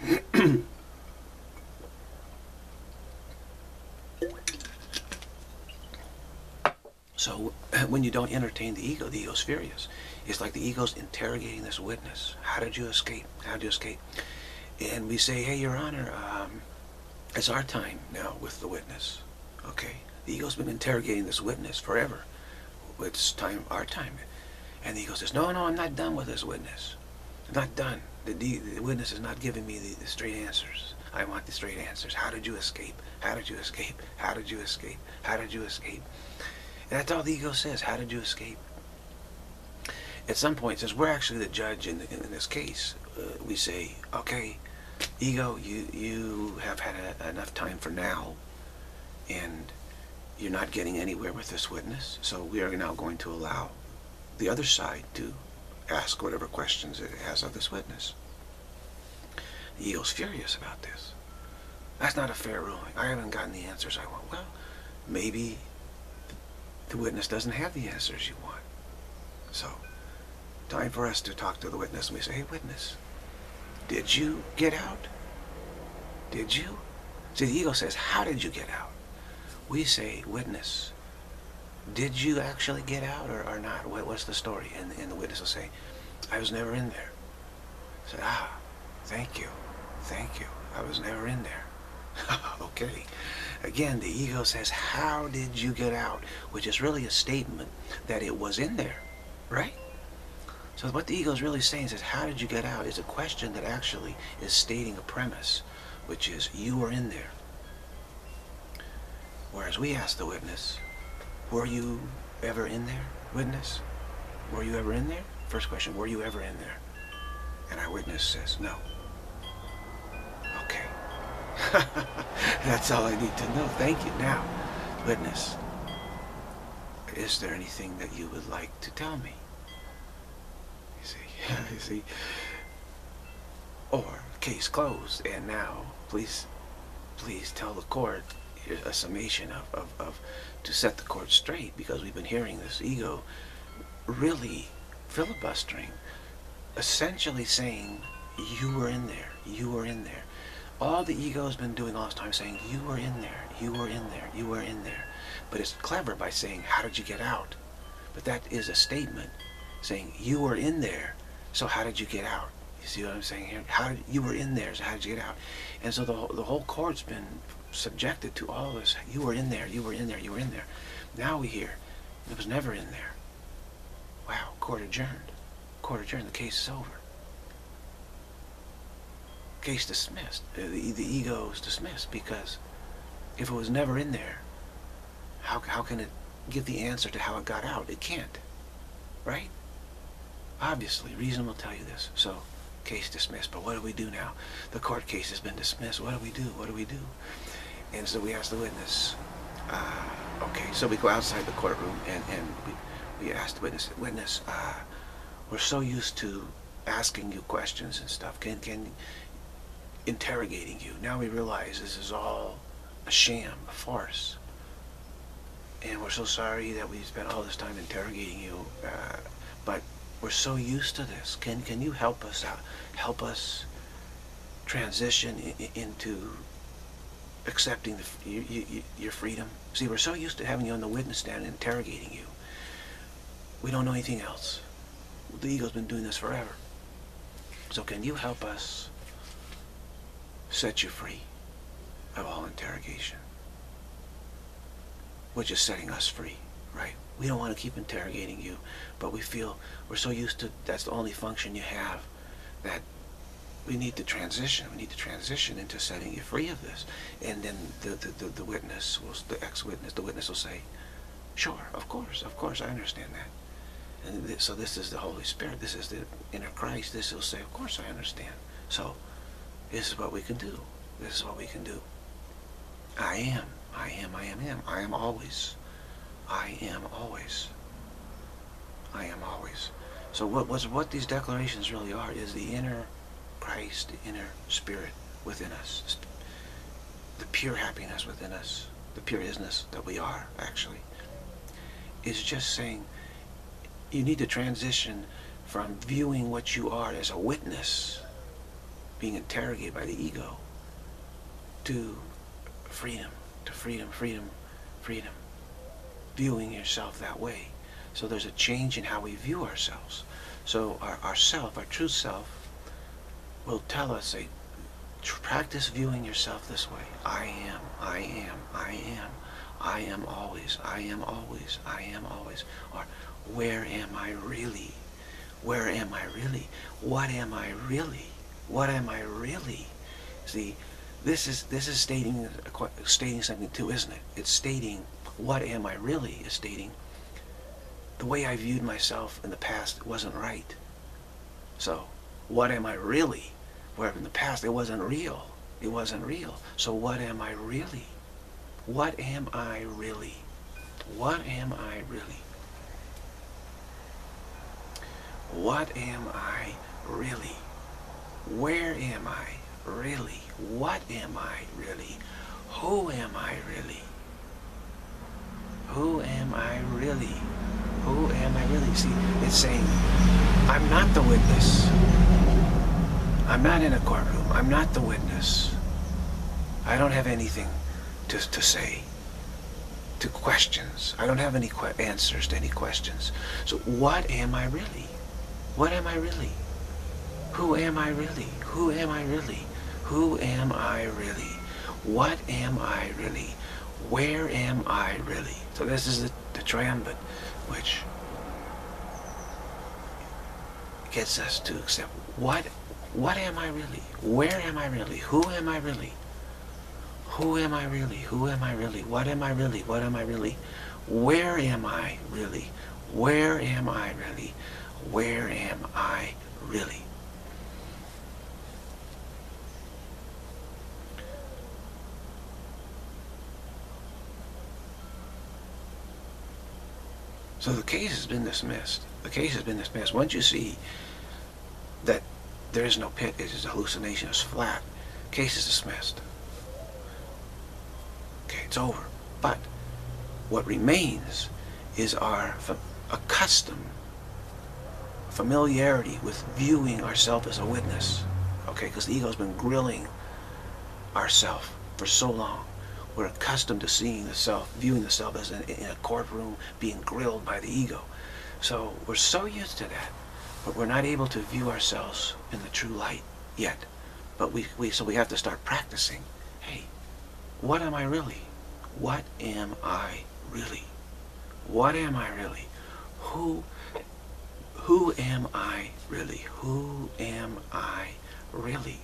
So when you don't entertain the ego's furious. It's like the ego's interrogating this witness. How did you escape? How did you escape? And we say, hey, Your Honor, it's our time now with the witness. Okay? The ego's been interrogating this witness forever. It's time, our time. And the ego says, no, I'm not done with this witness. I'm not done. The witness is not giving me the straight answers. I want the straight answers. How did you escape? How did you escape? How did you escape? How did you escape? That's all the ego says. How did you escape? At some point, since we're actually the judge in this case, we say, okay, ego, you have had enough time for now, and you're not getting anywhere with this witness, so we are now going to allow the other side to ask whatever questions it has of this witness. The ego's furious about this. That's not a fair ruling. I haven't gotten the answers I want. Well, maybe the witness doesn't have the answers you want. So, time for us to talk to the witness, and we say, hey, witness, did you get out? Did you? See, the ego says, how did you get out? We say, witness, did you actually get out or not? What's the story? And the witness will say, I was never in there. I said, thank you. Thank you. I was never in there. Okay. Again, the ego says, how did you get out? Which is really a statement that it was in there, right? So what the ego is really saying is, how did you get out? Is a question that actually is stating a premise, which is, you were in there. Whereas we ask the witness, were you ever in there, witness? Were you ever in there? First question, were you ever in there? And our witness says, no. Okay. That's all I need to know. Thank you. Now, witness, is there anything that you would like to tell me? You see? Or, case closed, and now, please tell the court a summation of to set the court straight, because we've been hearing this ego really filibustering, essentially saying, you were in there, you were in there. All the ego has been doing all this time saying, you were in there, you were in there, you were in there. But it's clever by saying, how did you get out? But that is a statement saying, you were in there, so how did you get out? You see what I'm saying here? You were in there, so how did you get out? And so the whole court's been subjected to all this. You were in there, you were in there, you were in there. Now we hear, it was never in there. Wow, court adjourned. Court adjourned, the case is over. Case dismissed. The ego is dismissed, because if it was never in there, how can it give the answer to how it got out? It can't, right? Obviously, reason will tell you this. So, case dismissed. But what do we do now? The court case has been dismissed. What do we do? What do we do? And so we ask the witness. Okay, so we go outside the courtroom and we ask the witness, we're so used to asking you questions and stuff, interrogating you. Now we realize this is all a sham, a farce. And we're so sorry that we spent all this time interrogating you, but we're so used to this. Can you help us out? Help us transition into accepting your freedom? See, we're so used to having you on the witness stand and interrogating you. We don't know anything else. The ego's been doing this forever. So can you help us set you free of all interrogation? Which is setting us free, right? We don't want to keep interrogating you, but we feel we're so used to that's the only function you have, that we need to transition. We need to transition into setting you free of this. And then the witness, the ex-witness, the witness will say, sure, of course, I understand that. And so this is the Holy Spirit, this is the inner Christ. This will say, of course I understand. So this is what we can do. This is what we can do. I am always. I am always. I am always. So what these declarations really are is the inner Christ, the inner Spirit within us, the pure happiness within us, the pure isness that we are, actually, is just saying you need to transition from viewing what you are as a witness, being interrogated by the ego, to freedom, freedom, viewing yourself that way. So there's a change in how we view ourselves. So our self, our true self, will tell us, say, practice viewing yourself this way. I am always. Or, where am I really? Where am I really? What am I really? What am I really? See, this is stating something too, isn't it? It's stating what am I really is stating the way I viewed myself in the past wasn't right. So what am I really? Where in the past it wasn't real. It wasn't real. So what am I really? What am I really? What am I really? What am I really? Where am I really? What am I really? Who am I really? Who am I really? Who am I really? See, it's saying, I'm not the witness. I'm not in a courtroom. I'm not the witness. I don't have anything to say to questions. I don't have any answers to any questions. So what am I really? What am I really? Who am I really? Who am I really? Who am I really? What am I really? Where am I really? So this is the triumvirate, which gets us to accept what am I really? Where am I really? Who am I really? Who am I really? Who am I really? What am I really? What am I really? Where am I really? Where am I really? Where am I really? So the case has been dismissed. The case has been dismissed. Once you see that there is no pit, it is a hallucination, it's flat, case is dismissed. Okay, it's over. But what remains is our accustomed familiarity with viewing ourselves as a witness. Okay, because the ego's been grilling ourselves for so long. We're accustomed to seeing the self, viewing the self as in a courtroom, being grilled by the ego. So we're so used to that, but we're not able to view ourselves in the true light yet. But so we have to start practicing. Hey, what am I really? What am I really? What am I really? Who am I really? Who am I really?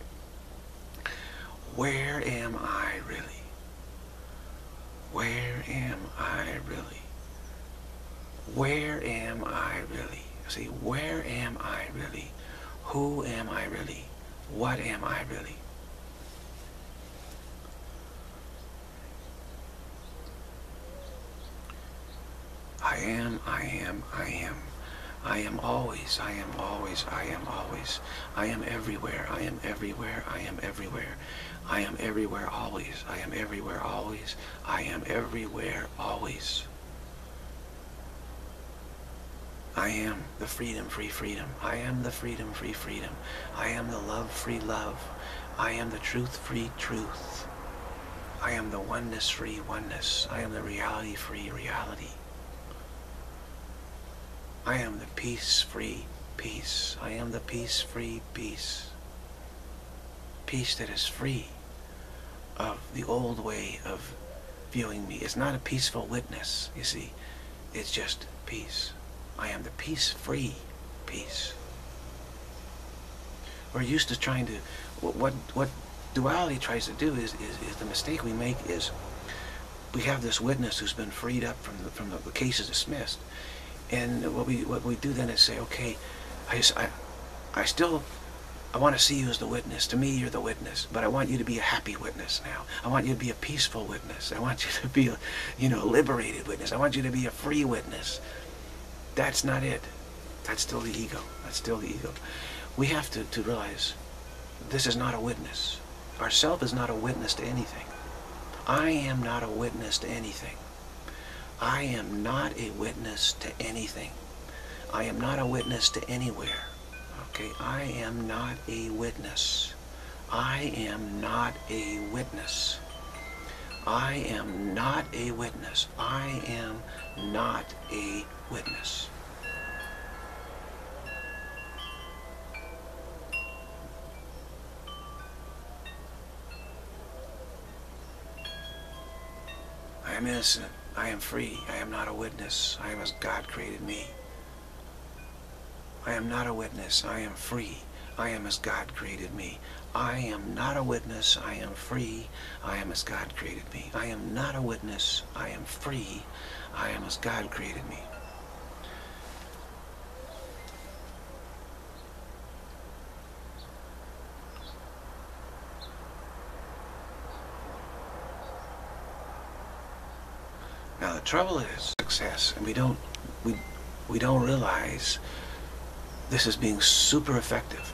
Where am I really? Where am I really? Where am I really? See, where am I really? Who am I really? What am I really? I am, I am, I am. I am always, I am always, I am always. I am everywhere, I am everywhere, I am everywhere. I am everywhere always, I am everywhere always. I am everywhere always. I am the freedom-free freedom. I am the freedom-free freedom. I am the love-free love. I am the truth-free truth. I am the oneness-free oneness. I am the reality-free reality. I am the peace-free peace. I am the peace-free peace. Peace that is free of the old way of viewing me. It's not a peaceful witness, you see. It's just peace. I am the peace-free peace. We're used to trying to, what duality tries to do is the mistake we make is we have this witness who's been freed up from the case is dismissed. And what we do then is say, okay, I want to see you as the witness. To me, you're the witness, but I want you to be a happy witness now. I want you to be a peaceful witness. I want you to be a, a liberated witness. I want you to be a free witness. That's not it. That's still the ego. That's still the ego. We have to realize this is not a witness. Ourself is not a witness to anything. I am not a witness to anything. I am not a witness to anything. I am not a witness to anywhere. Okay, I am not a witness. I am not a witness. I am not a witness. I am not a witness. I am innocent. I am free. I am not a witness. I am as God created me. I am not a witness. I am free. I am as God created me. I am not a witness. I am free. I am as God created me. I am not a witness. I am free. I am as God created me. Now the trouble is success, and we don't realize this is being super effective.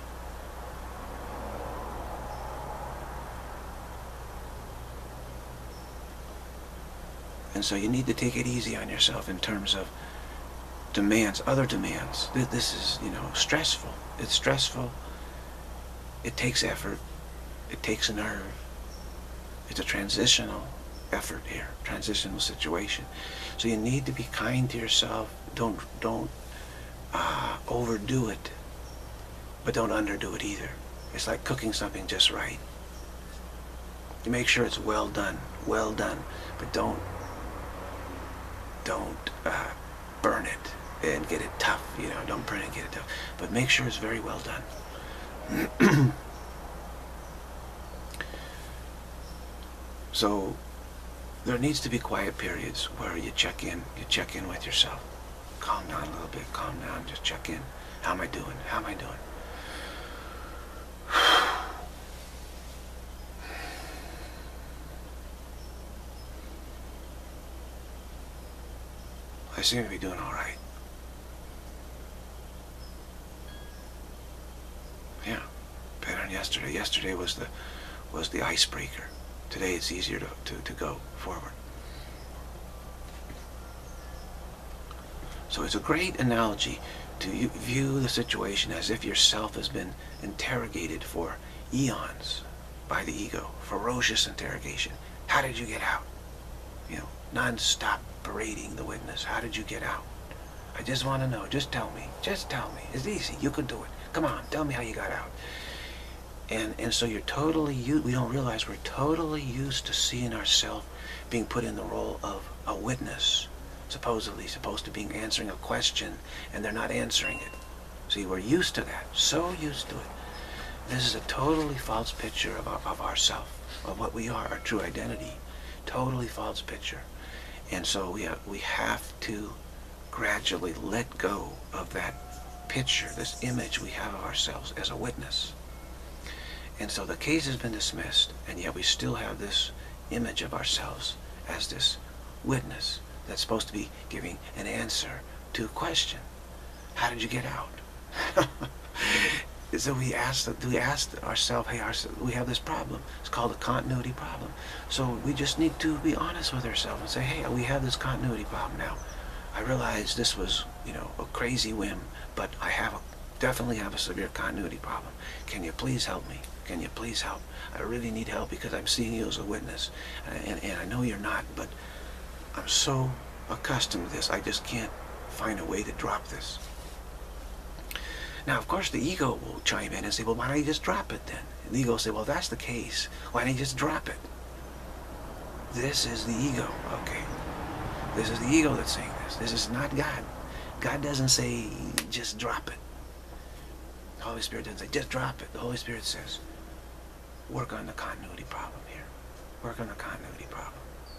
And so you need to take it easy on yourself in terms of demands, other demands. This is, stressful. It's stressful. It takes effort. It takes nerve. It's a transitional effort here, transitional situation. So you need to be kind to yourself. Don't overdo it, but don't underdo it either. It's like cooking something just right. You make sure it's well done, but don't burn it and get it tough. Don't burn it and get it tough, but make sure it's very well done. So there needs to be quiet periods where you check in with yourself. Calm down a little bit, calm down, just check in. How am I doing? How am I doing? I seem to be doing all right. Yeah, better than yesterday. Yesterday was the icebreaker. Today it's easier to go forward. So it's a great analogy to view the situation as if yourself has been interrogated for eons by the ego. Ferocious interrogation. How did you get out? Non-stop parading the witness. How did you get out? I just want to know. Just tell me. Just tell me. It's easy. You could do it. Come on. Tell me how you got out. And so you're totally, we don't realize we're totally used to seeing ourselves being put in the role of a witness, supposedly supposed to be answering a question, and they're not answering it. See, we're used to that, so used to it. This is a totally false picture of ourself, of what we are, our true identity. Totally false picture. And so we have to gradually let go of that picture, this image we have of ourselves as a witness. And so the case has been dismissed, and yet we still have this image of ourselves as this witness that's supposed to be giving an answer to a question. How did you get out? So we asked ourselves, hey, we have this problem. It's called a continuity problem. So we just need to be honest with ourselves and say, hey, we have this continuity problem now. I realize this was, a crazy whim, but I definitely have a severe continuity problem. Can you please help me? Can you please help? I really need help because I'm seeing you as a witness. And I know you're not, but I'm so accustomed to this. I just can't find a way to drop this. Now, of course, the ego will chime in and say, well, why don't you just drop it then? And the ego will say, well, if that's the case, why don't you just drop it? This is the ego, okay? This is the ego that's saying this. This is not God. God doesn't say, just drop it. The Holy Spirit doesn't say, just drop it. The Holy Spirit says, work on the continuity problem here. Work on the continuity problem.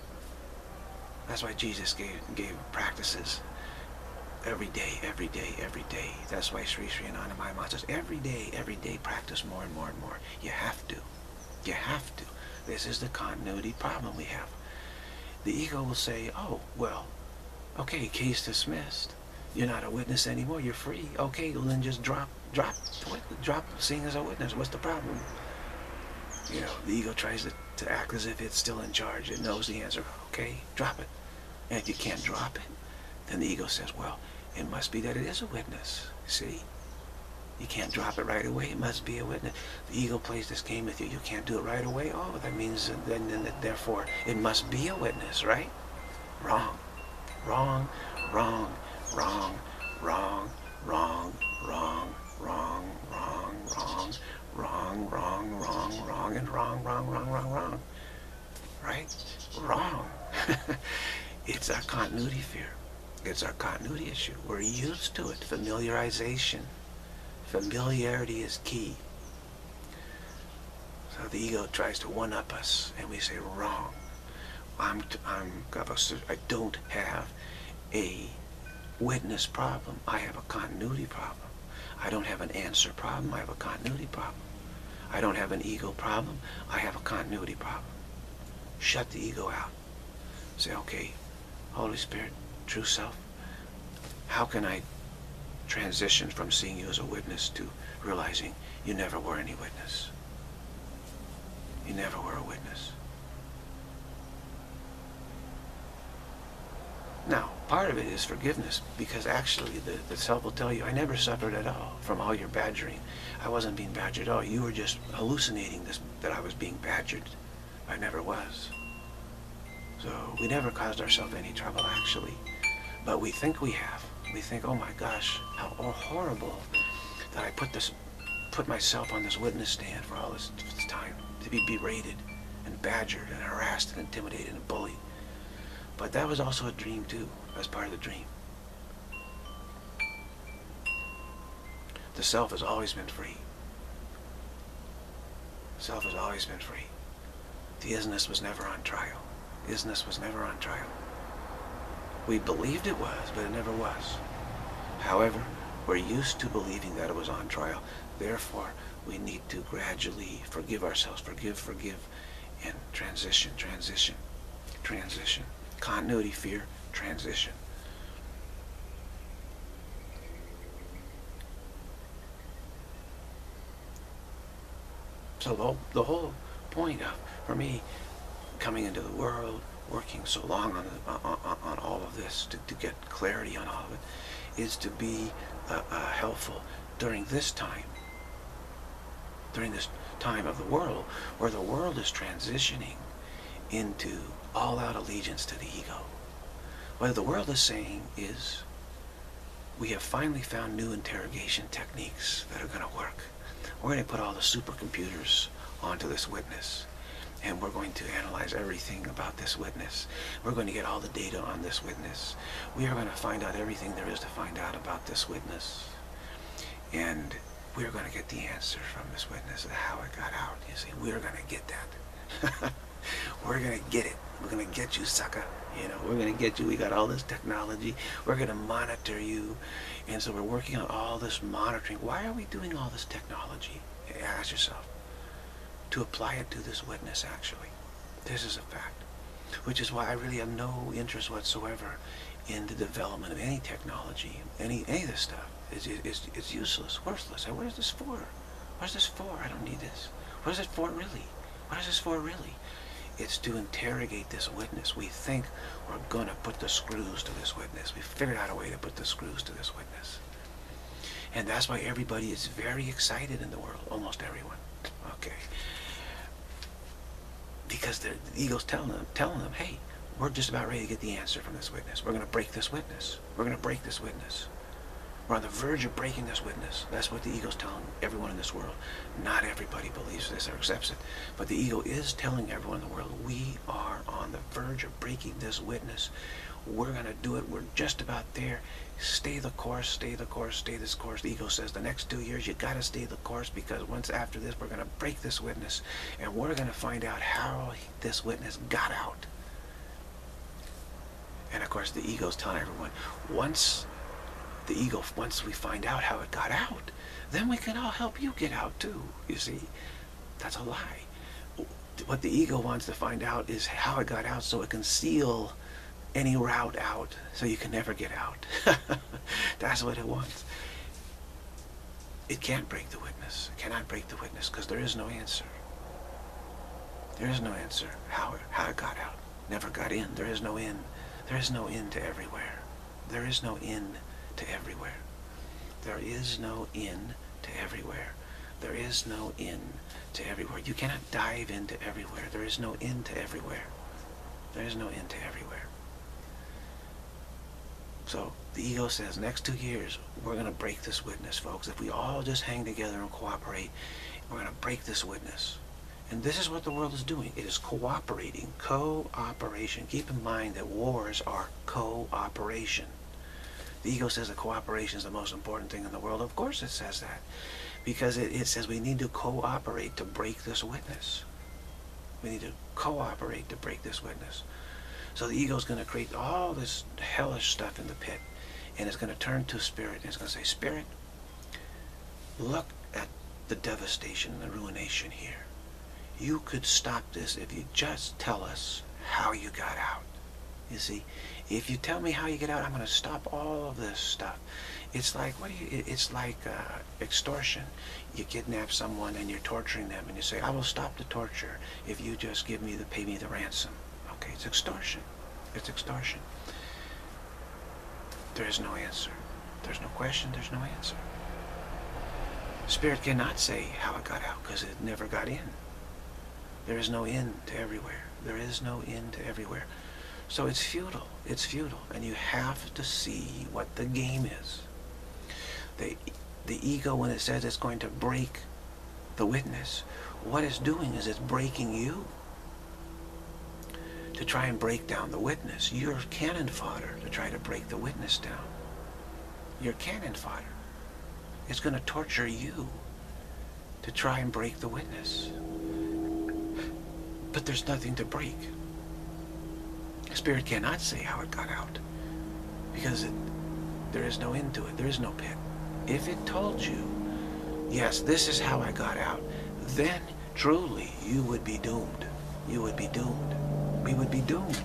That's why Jesus gave practices every day, every day, every day. That's why Sri Sri Anandamayi says, every day, practice more and more and more. You have to. You have to. This is the continuity problem we have. The ego will say, oh, well, okay, case dismissed. You're not a witness anymore. You're free. Okay, well then just drop seeing as a witness. What's the problem? The ego tries to act as if it's still in charge. It knows the answer. Okay, drop it. And if you can't drop it, then the ego says, well, it must be that it is a witness. See? You can't drop it right away. It must be a witness. The ego plays this game with you. You can't do it right away. Oh, that means therefore it must be a witness, right? Wrong. Wrong. Wrong. Wrong. Wrong. Wrong. Wrong. Wrong. Wrong. Wrong. Wrong. Wrong. Wrong. Wrong. And wrong. Wrong. Wrong. Wrong. Wrong. Right? Wrong. It's our continuity fear. It's our continuity issue. We're used to it. Familiarization. Familiarity is key. So the ego tries to one-up us, and we say, wrong. I don't have a witness problem. I have a continuity problem. I don't have an answer problem. I have a continuity problem. I don't have an ego problem. I have a continuity problem. Shut the ego out. Say, okay, Holy Spirit, true self, how can I transition from seeing you as a witness to realizing you never were any witness? You never were a witness. Now, part of it is forgiveness, because actually the self will tell you, I never suffered at all from all your badgering. I wasn't being badgered at all. You were just hallucinating this, that I was being badgered. I never was. So we never caused ourselves any trouble, actually. But we think we have. We think, oh my gosh, how horrible that I put myself on this witness stand for all this time, to be berated and badgered and harassed and intimidated and bullied. But that was also a dream too, as part of the dream. The self has always been free. The self has always been free. The isness was never on trial. The isness was never on trial. We believed it was, but it never was. However, we're used to believing that it was on trial. Therefore, we need to gradually forgive ourselves. Forgive, and transition. Continuity, fear, transition. So the whole point of, for me, coming into the world, working so long on all of this, to get clarity on all of it, is to be helpful during this time of the world, where the world is transitioning into all-out allegiance to the ego. What the world is saying is, we have finally found new interrogation techniques that are going to work. We're going to put all the supercomputers onto this witness, and we're going to analyze everything about this witness. We're going to get all the data on this witness. We are going to find out everything there is to find out about this witness. And we're going to get the answer from this witness of how it got out. You see, we're going to get that. We're going to get it. We're going to get you, sucker. You know, we're going to get you. We got all this technology. We're going to monitor you. And so we're working on all this monitoring. Why are we doing all this technology? Ask yourself. To apply it to this witness, actually. This is a fact. Which is why I really have no interest whatsoever in the development of any technology, any of this stuff. It's useless, worthless. What is this for? What is this for? I don't need this. What is it for, really? What is this for, really? It's to interrogate this witness. We think we're going to put the screws to this witness. We figured out a way to put the screws to this witness. And that's why everybody is very excited in the world. Almost everyone. Okay. Because the ego's telling them, hey, we're just about ready to get the answer from this witness. We're going to break this witness. We're going to break this witness. We're on the verge of breaking this witness. That's what the ego's telling everyone in this world. Not everybody believes this or accepts it. But the ego is telling everyone in the world, we are on the verge of breaking this witness. We're going to do it. We're just about there. Stay the course, stay the course, stay this course. The ego says the next 2 years you got to stay the course, because once after this we're going to break this witness, and we're going to find out how this witness got out. And of course the ego's telling everyone, once we find out how it got out, then we can all help you get out too. You see, that's a lie. What the ego wants to find out is how it got out, so it can seal any route out, so you can never get out. That's what it wants. It can't break the witness. It cannot break the witness, because there is no answer. There is no answer how it got out. Never got in. There is no in. There is no in to everywhere. There is no in to everywhere. There is no in to everywhere. There is no in to everywhere. You cannot dive into everywhere. There is no in to everywhere. There is no in to everywhere. So the ego says, next 2 years, we're going to break this witness, folks. If we all just hang together and cooperate, we're going to break this witness. And this is what the world is doing. It is cooperating. Cooperation. Keep in mind that wars are cooperation. The ego says that cooperation is the most important thing in the world. Of course it says that. Because it says we need to cooperate to break this witness. We need to cooperate to break this witness. So the ego is going to create all this hellish stuff in the pit. And it's going to turn to spirit. And it's going to say, Spirit, look at the devastation and the ruination here. You could stop this if you just tell us how you got out. You see, if you tell me how you get out, I'm going to stop all of this stuff. It's like, it's like extortion. You kidnap someone and you're torturing them, and you say, I will stop the torture if you just pay me the ransom. Okay, it's extortion. It's extortion. There is no answer. There's no question, there's no answer. Spirit cannot say how it got out because it never got in. There is no end to everywhere. There is no end to everywhere. So it's futile. It's futile. And you have to see what the game is. The ego, when it says it's going to break the witness, what it's doing is it's breaking you to try and break down the witness. You're cannon fodder to try to break the witness down. You're cannon fodder. It's going to torture you to try and break the witness. But there's nothing to break. Spirit cannot say how it got out because there is no end to it. There is no pit. If it told you, yes, this is how I got out, then truly you would be doomed. You would be doomed. We would be doomed.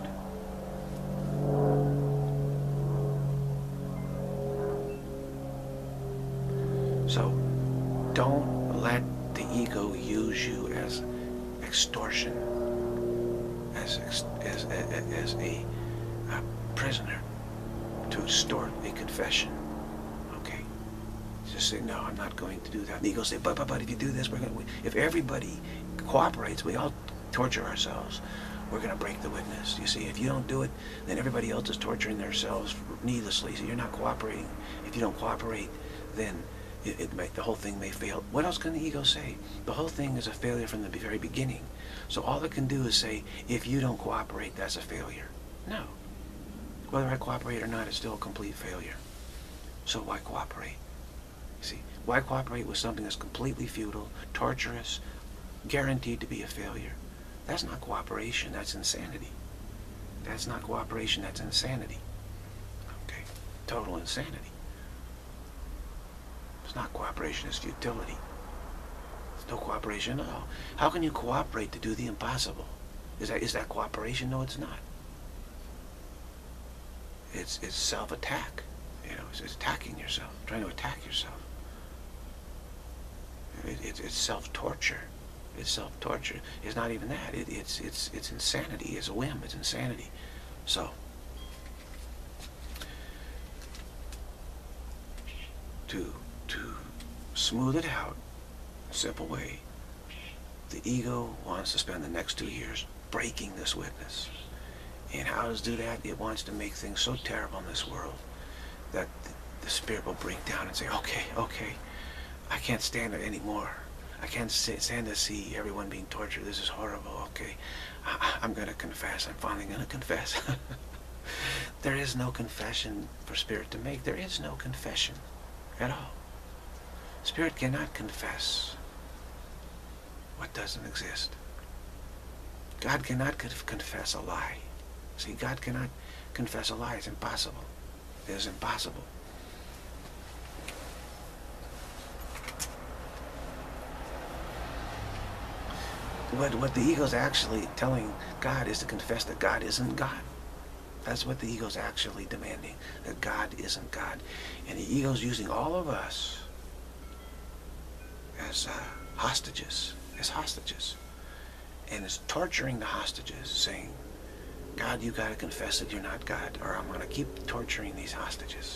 So don't let the ego use you as extortion, as a prisoner to extort a confession. Okay, just say no. I'm not going to do that. And the ego say, but if you do this, we're going to. If everybody cooperates, we all torture ourselves. We're going to break the witness. You see, if you don't do it, then everybody else is torturing themselves needlessly. So you're not cooperating. If you don't cooperate, then the whole thing may fail. What else can the ego say? The whole thing is a failure from the very beginning. So all it can do is say, if you don't cooperate, that's a failure. No. Whether I cooperate or not, it's still a complete failure. So why cooperate? You see, why cooperate with something that's completely futile, torturous, guaranteed to be a failure? That's not cooperation, that's insanity. That's not cooperation, that's insanity. Okay, total insanity. It's not cooperation, it's futility. There's no cooperation at all. How can you cooperate to do the impossible? Is that cooperation? No, it's not. It's self-attack. You know, it's attacking yourself, trying to attack yourself. It's self-torture. It's self-torture. It's not even that. It's insanity. It's a whim. It's insanity. So, to smooth it out, simple way, the ego wants to spend the next 2 years breaking this witness. And how does it do that? It wants to make things so terrible in this world that the spirit will break down and say, okay, I can't stand it anymore. I can't stand to see everyone being tortured. This is horrible. Okay, I'm going to confess. I'm finally going to confess. There is no confession for spirit to make. There is no confession at all. Spirit cannot confess what doesn't exist. God cannot confess a lie. See, God cannot confess a lie. It's impossible. It is impossible. What the ego's actually telling God is to confess that God isn't God. That's what the ego's actually demanding, that God isn't God. And the ego's using all of us as hostages, and it's torturing the hostages, saying, God, you got to confess that you're not God, or I'm going to keep torturing these hostages.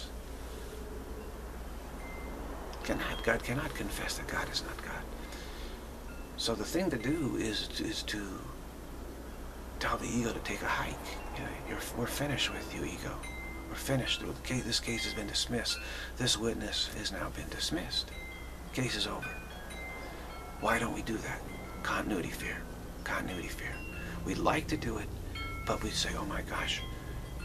God cannot confess that God is not God. So the thing to do is to tell the ego to take a hike. You know, we're finished with you, ego. We're finished. This case has been dismissed. This witness has now been dismissed. Case is over. Why don't we do that? Continuity fear. Continuity fear. We'd like to do it, but we'd say, oh my gosh,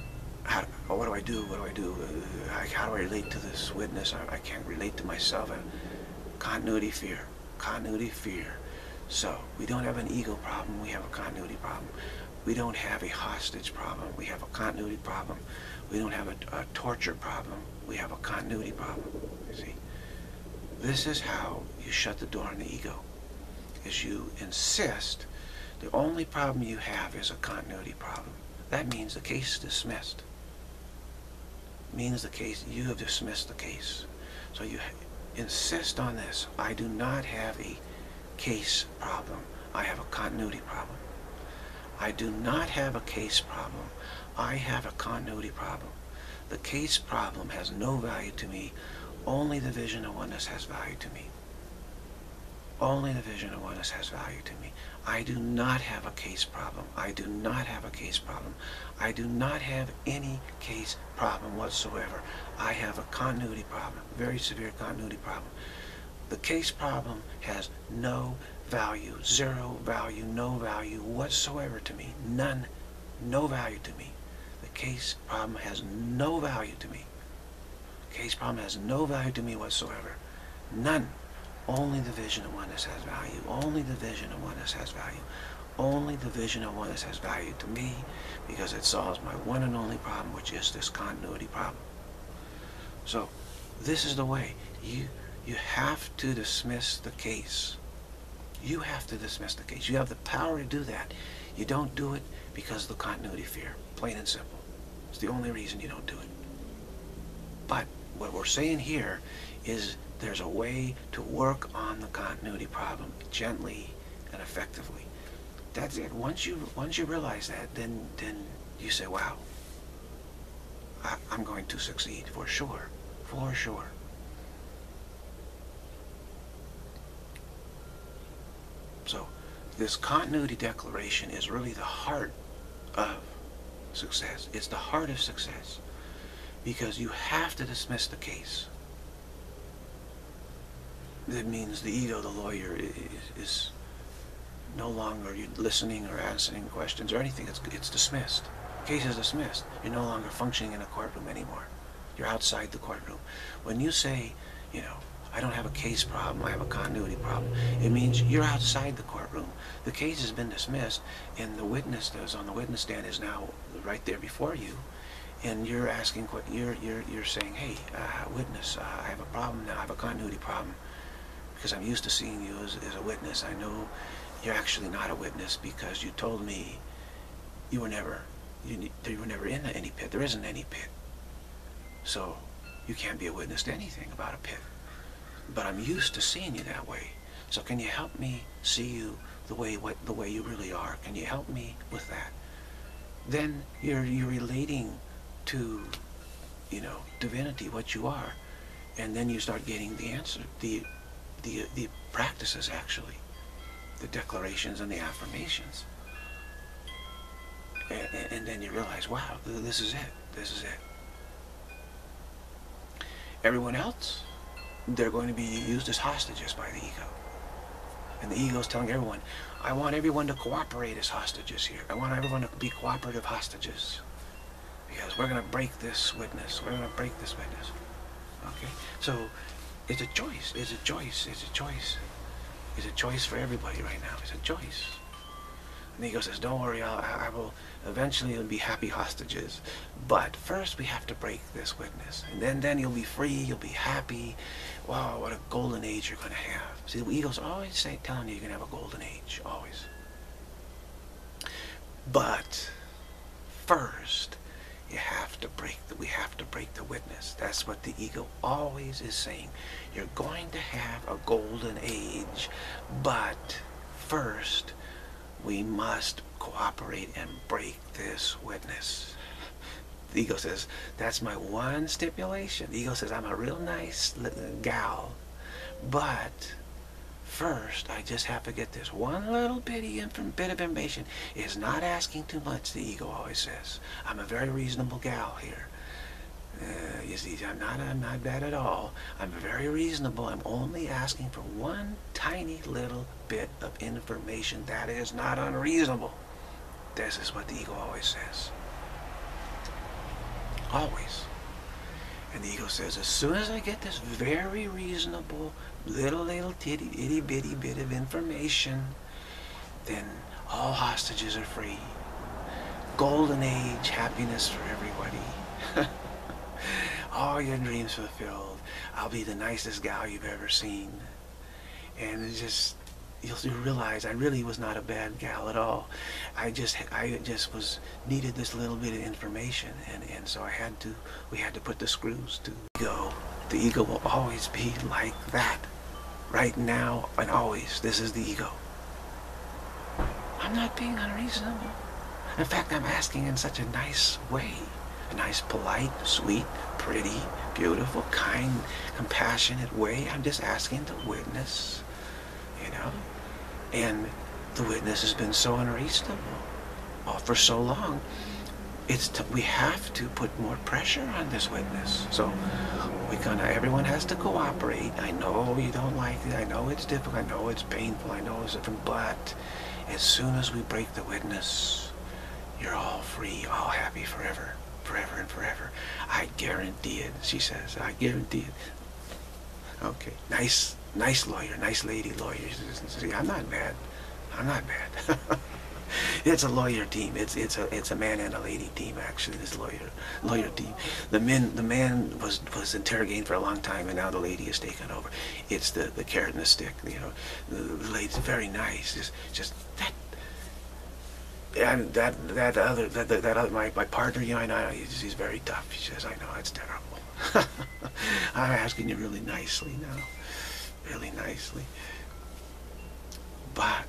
what do I do? What do I do? How do I relate to this witness? I can't relate to myself. Continuity fear. Continuity fear. So, we don't have an ego problem, we have a continuity problem. We don't have a hostage problem, we have a continuity problem. We don't have a torture problem, we have a continuity problem. You see? This is how you shut the door on the ego. Is you insist the only problem you have is a continuity problem. That means the case is dismissed. Means the case, you have dismissed the case. So you insist on this. I do not have a case problem. I have a continuity problem. I do not have a case problem. I have a continuity problem. The case problem has no value to me. Only the vision of oneness has value to me. Only the vision of oneness has value to me. I do not have a case problem. I do not have a case problem. I do not have any case problem whatsoever. I have a continuity problem, very severe continuity problem. The case problem has no value, zero value, no value whatsoever to me. None, no value to me. The case problem has no value to me. The case problem has no value to me whatsoever. None. Only the vision of oneness has value. Only the vision of oneness has value. Only the vision of oneness has value to me because it solves my one and only problem, which is this continuity problem. So, this is the way. You have to dismiss the case. You have to dismiss the case. You have the power to do that. You don't do it because of the continuity fear. Plain and simple. It's the only reason you don't do it. But what we're saying here is there's a way to work on the continuity problem gently and effectively. That's it. Once you realize that, then you say, wow, I'm going to succeed for sure. For sure. So this continuity declaration is really the heart of success. It's the heart of success because you have to dismiss the case. That means the ego, the lawyer, is no longer listening or answering questions or anything. It's dismissed. The case is dismissed. You're no longer functioning in a courtroom anymore. You're outside the courtroom. When you say, I don't have a case problem, I have a continuity problem, it means you're outside the courtroom. The case has been dismissed, and the witness that's on the witness stand is now right there before you, and you're asking, you're saying, hey, witness, I have a problem now, I have a continuity problem, because I'm used to seeing you as a witness. I know you're actually not a witness because you told me you were never in any pit. There isn't any pit. So you can't be a witness to anything about a pit. But I'm used to seeing you that way. So can you help me see you the way you really are? Can you help me with that? Then you're relating to, divinity, what you are, and then you start getting the answer, the practices actually, the declarations and the affirmations, and then you realize, wow, this is it. This is it. Everyone else, they're going to be used as hostages by the ego. And the ego is telling everyone, I want everyone to cooperate as hostages here. I want everyone to be cooperative hostages. Because we're going to break this witness. We're going to break this witness. Okay? So, it's a choice. It's a choice. It's a choice. It's a choice for everybody right now. It's a choice. And the ego says, don't worry, I will eventually be happy hostages. But first we have to break this witness. And then you'll be free, you'll be happy. Wow, what a golden age you're going to have. See, the ego's always telling you you're going to have a golden age. Always. But first, we have to break the witness. That's what the ego always is saying. You're going to have a golden age, but first, we must cooperate and break this witness. The ego says, that's my one stipulation. The ego says, I'm a real nice gal, but first, I just have to get this one little bit of information. It's not asking too much, the ego always says. I'm a very reasonable gal here. You see, I'm not bad at all. I'm very reasonable. I'm only asking for one tiny little bit of information that is not unreasonable. This is what the ego always says. Always. And the ego says, as soon as I get this very reasonable little itty bitty bit of information, then all hostages are free. Golden age happiness for everybody. All your dreams fulfilled. I'll be the nicest gal you've ever seen. And it's just, you'll realize I really was not a bad gal at all. I just needed this little bit of information, and so we had to put the screws to the ego. The ego will always be like that. Right now and always. This is the ego. I'm not being unreasonable. In fact, I'm asking in such a nice way. A nice, polite, sweet, pretty, beautiful, kind, compassionate way. I'm just asking to witness, you know. And the witness has been so unreasonable for so long. We have to put more pressure on this witness. So everyone has to cooperate. I know you don't like it. I know it's difficult. I know it's painful. I know it's different. But as soon as we break the witness, you're all free, all happy forever. Forever and forever. I guarantee it, she says. I guarantee it. Okay. Nice lawyer. Nice lady lawyer. See, I'm not bad. I'm not bad. It's a lawyer team. It's a man and a lady team, actually, this lawyer team. The man was interrogating for a long time, and now the lady is taken over. It's the carrot and the stick, you know. The lady's very nice. Just that. And that other my partner, you know, I know he's very tough. He says, I know, it's terrible. I'm asking you really nicely now. Really nicely. But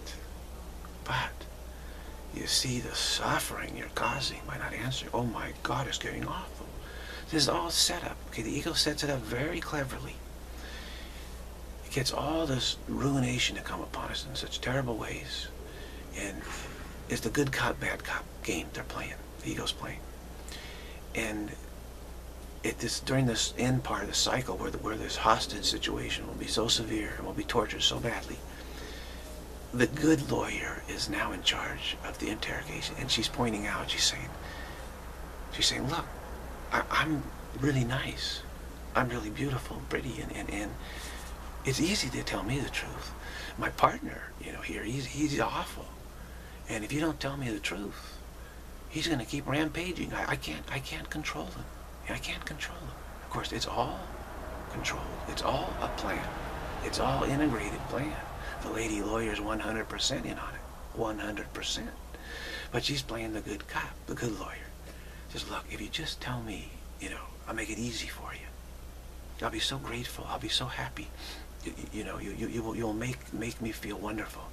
you see the suffering you're causing by not answering. Oh my God, it's getting awful. This is all set up. Okay, the ego sets it up very cleverly. It gets all this ruination to come upon us in such terrible ways. And it's the good cop, bad cop game they're playing. The ego's playing. And during this end part of the cycle where this hostage situation will be so severe and will be tortured so badly, the good lawyer is now in charge of the interrogation, and she's pointing out, she's saying, look, I'm really nice. I'm really beautiful, pretty, and it's easy to tell me the truth. My partner, you know, here, he's awful. And if you don't tell me the truth, he's going to keep rampaging. I can't control him. I can't control him. Of course, it's all controlled. It's all a plan. It's all integrated plan. The lady lawyer's 100% in on it. 100%. But she's playing the good cop, the good lawyer. Just look, if you just tell me, you know, I'll make it easy for you. I'll be so grateful. I'll be so happy. You know, you'll make me feel wonderful.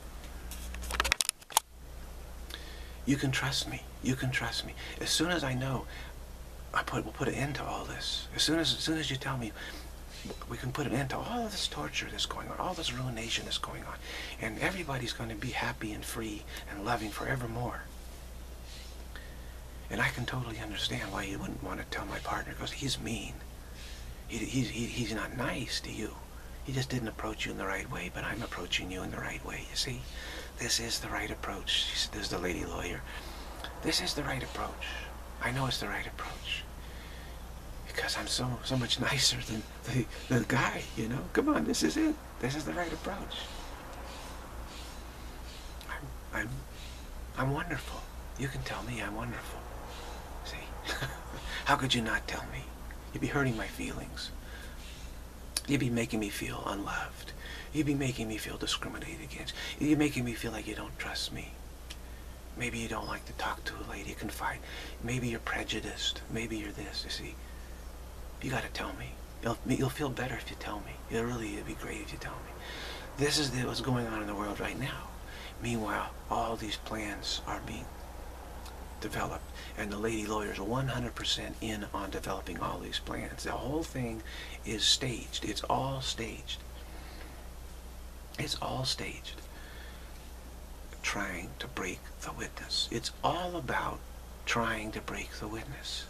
You can trust me. You can trust me. As soon as I know, we'll put an end to all this. As soon as you tell me, we can put an end to all of this torture that's going on, all this ruination that's going on, and everybody's going to be happy and free and loving forevermore. And I can totally understand why you wouldn't want to tell my partner, because he's mean. He's not nice to you. He just didn't approach you in the right way, but I'm approaching you in the right way, you see? This is the right approach. This is the lady lawyer. This is the right approach. I know it's the right approach. Because I'm so much nicer than the guy, you know? Come on, this is it. This is the right approach. I'm wonderful. You can tell me I'm wonderful. See? How could you not tell me? You'd be hurting my feelings. You'd be making me feel unloved. You'd be making me feel discriminated against. You'd be making me feel like you don't trust me. Maybe you don't like to talk to a lady, confide. Maybe you're prejudiced. Maybe you're this, you see. You gotta tell me. You'll feel better if you tell me. It'd be great if you tell me. This is what's going on in the world right now. Meanwhile, all these plans are being developed, and the lady lawyers are 100% in on developing all these plans. The whole thing is staged. It's all staged. It's all staged. Trying to break the witness. It's all about trying to break the witness.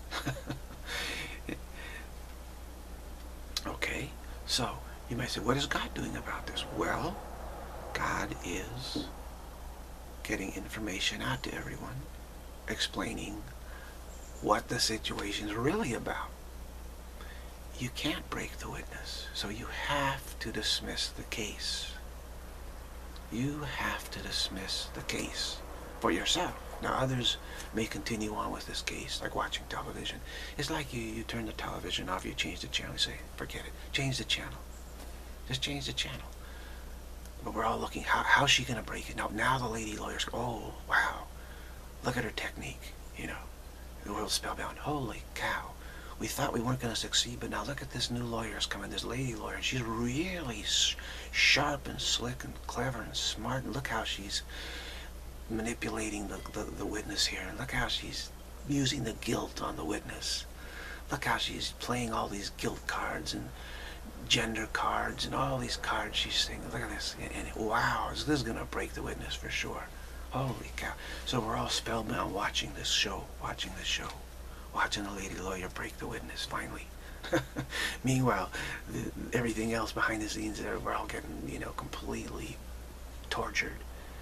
Okay, so you might say, what is God doing about this? Well, God is getting information out to everyone, explaining what the situation's really about. You can't break the witness, so you have to dismiss the case. You have to dismiss the case for yourself. Now others may continue on with this case, like watching television. It's like you turn the television off, you change the channel, you say, forget it, change the channel. Just change the channel. But we're all looking, how's she going to break it? Now the lady lawyers go, oh, wow, look at her technique, you know. The world's spellbound. Holy cow. We thought we weren't going to succeed, but now look at this new lawyer's coming, this lady lawyer. And she's really sharp and slick and clever and smart. And look how she's manipulating the witness here. And look how she's using the guilt on the witness. Look how she's playing all these guilt cards and gender cards and all these cards she's saying. Look at this. And wow, this is going to break the witness for sure. Holy cow. So we're all spellbound watching this show, watching the lady lawyer break the witness finally. Meanwhile, everything else behind the scenes there, we're all getting, you know, completely tortured.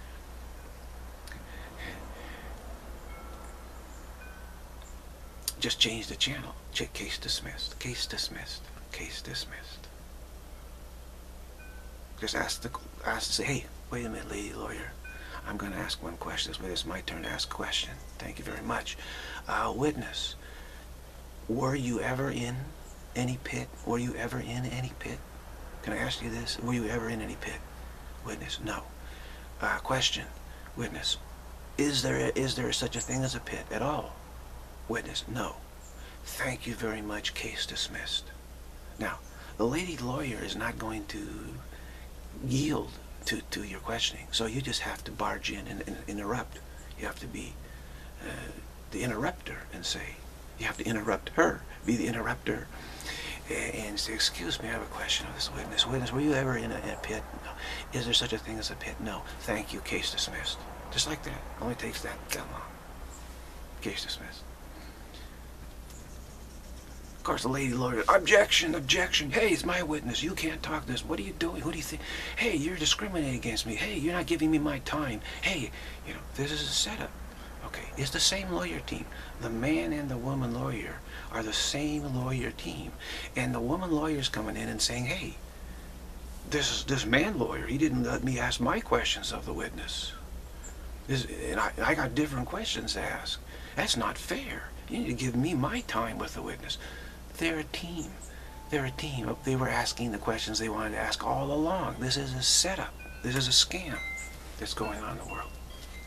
Just change the channel. Case dismissed. Case dismissed. Case dismissed. Just say, hey, wait a minute, lady lawyer. I'm going to ask one question. It's my turn to ask a question. Thank you very much. Witness, were you ever in any pit? Were you ever in any pit? Can I ask you this? Were you ever in any pit? Witness, no. Question, witness, is there such a thing as a pit at all? Witness, no. Thank you very much. Case dismissed. Now, the lady lawyer is not going to yield to your questioning, so you just have to barge in and interrupt. You have to be the interrupter and say, you have to interrupt her, be the interrupter, and say, excuse me, I have a question of this witness. Witness, were you ever in a pit? No. Is there such a thing as a pit? No. Thank you. Case dismissed. Just like that. Only takes that long. Case dismissed. Of course, the lady lawyer, objection, objection. Hey, it's my witness. You can't talk this. What are you doing? Who do you think? Hey, you're discriminating against me. Hey, you're not giving me my time. Hey, you know, this is a setup. Okay, it's the same lawyer team. The man and the woman lawyer are the same lawyer team. And the woman lawyer's coming in and saying, hey, this man lawyer, he didn't let me ask my questions of the witness. And I got different questions to ask. That's not fair. You need to give me my time with the witness. They're a team. They're a team. They were asking the questions they wanted to ask all along. This is a setup. This is a scam that's going on in the world.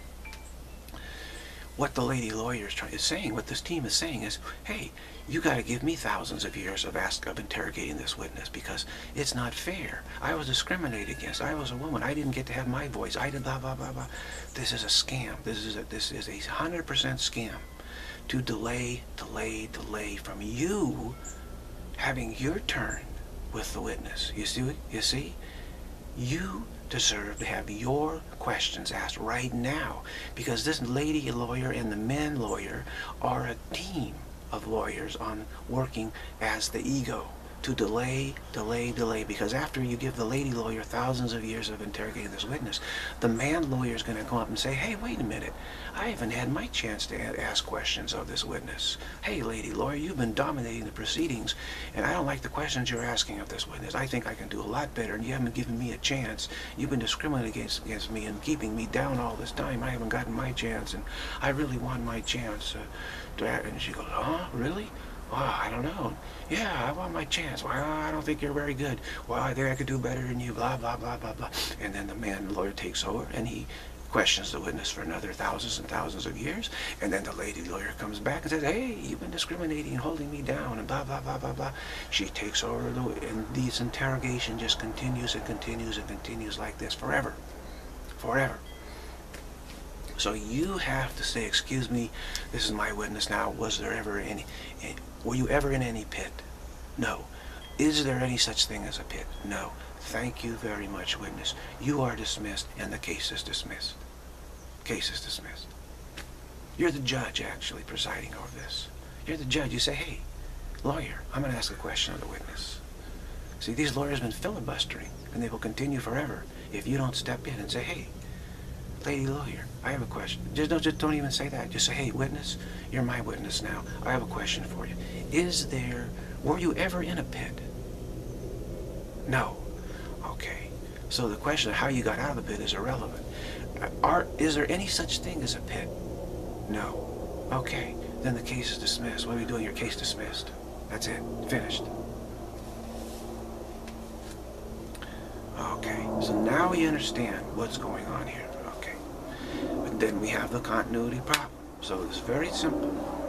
What the lady lawyer is saying, what this team is saying is, hey, you got to give me thousands of years of interrogating this witness because it's not fair. I was discriminated against. I was a woman. I didn't get to have my voice. I did blah, blah, blah, blah. This is a scam. This is a 100% scam to delay from you having your turn with the witness. You see? You see? You deserve to have your questions asked right now because this lady lawyer and the man lawyer are a team of lawyers on working as the ego to delay because after you give the lady lawyer thousands of years of interrogating this witness, the man lawyer is going to come up and say, hey, wait a minute, I haven't had my chance to ask questions of this witness. Hey, lady lawyer, you've been dominating the proceedings and I don't like the questions you're asking of this witness. I think I can do a lot better and you haven't given me a chance. You've been discriminating against me and keeping me down all this time. I haven't gotten my chance and I really want my chance. And she goes, huh, really? Well, I don't know. Yeah, I want my chance. Well, I don't think you're very good. Well, I think I could do better than you, blah, blah, blah, blah, blah. And then the man lawyer takes over and he questions the witness for another thousands and thousands of years. And then the lady lawyer comes back and says, hey, you've been discriminating and holding me down and blah, blah, blah, blah, blah. She takes over and this interrogation just continues and continues and continues like this forever. Forever. So you have to say, excuse me, this is my witness now. Was there ever any, were you ever in any pit? No. Is there any such thing as a pit? No. Thank you very much, witness. You are dismissed and the case is dismissed. Case is dismissed. You're the judge actually presiding over this. You're the judge. You say, hey, lawyer, I'm going to ask a question of the witness. See, these lawyers have been filibustering and they will continue forever if you don't step in and say, hey, lady lawyer, I have a question. Just don't even say that. Just say, hey, witness, you're my witness now. I have a question for you. Were you ever in a pit? No. Okay. So the question of how you got out of the pit is irrelevant. Is there any such thing as a pit? No. Okay. Then the case is dismissed. What are we doing? Your case dismissed. That's it. Finished. Okay. So now we understand what's going on here. Okay. But then we have the continuity problem. So it's very simple.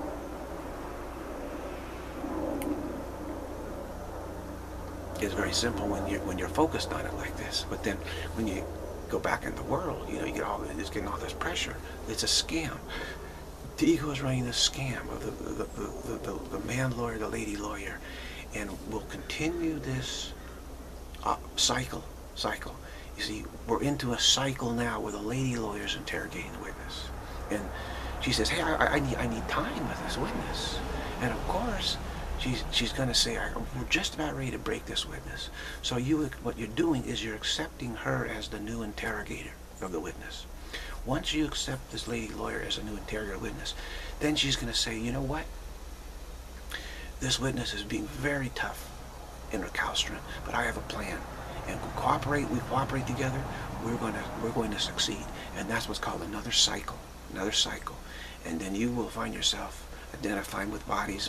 It's very simple when you're focused on it like this. But then when you go back in the world, you get getting all this pressure. It's a scam. The ego is running this scam of the man lawyer, the lady lawyer, and will continue this cycle. You see, we're into a cycle now where the lady lawyer is interrogating the witness, and she says, "Hey, I need time with this witness," and of course, she's going to say, "We're just about ready to break this witness." So what you're doing is you're accepting her as the new interrogator of the witness. Once you accept this lady lawyer as a new interrogator witness, then she's going to say, "You know what? This witness is being very tough and recalcitrant, but I have a plan, and we cooperate together. We're going to succeed." And that's what's called another cycle, and then you will find yourself identifying with bodies,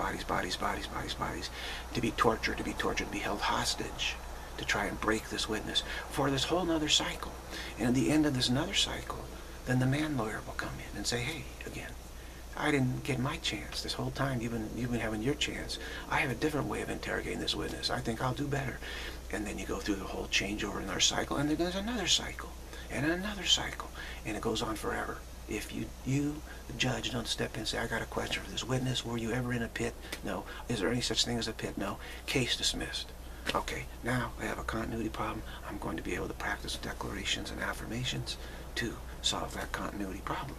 to be tortured, to be held hostage, to try and break this witness for this whole nother cycle. And at the end of this another cycle, then the man lawyer will come in and say, "Hey, again, I didn't get my chance. This whole time you've been having your chance. I have a different way of interrogating this witness. I think I'll do better." And then you go through the whole changeover in our cycle, and then there's another cycle, and another cycle, and it goes on forever. If you, the judge, don't step in and say, "I got a question for this witness. Were you ever in a pit?" No. "Is there any such thing as a pit?" No. Case dismissed. Okay, now I have a continuity problem. I'm going to be able to practice declarations and affirmations to solve that continuity problem.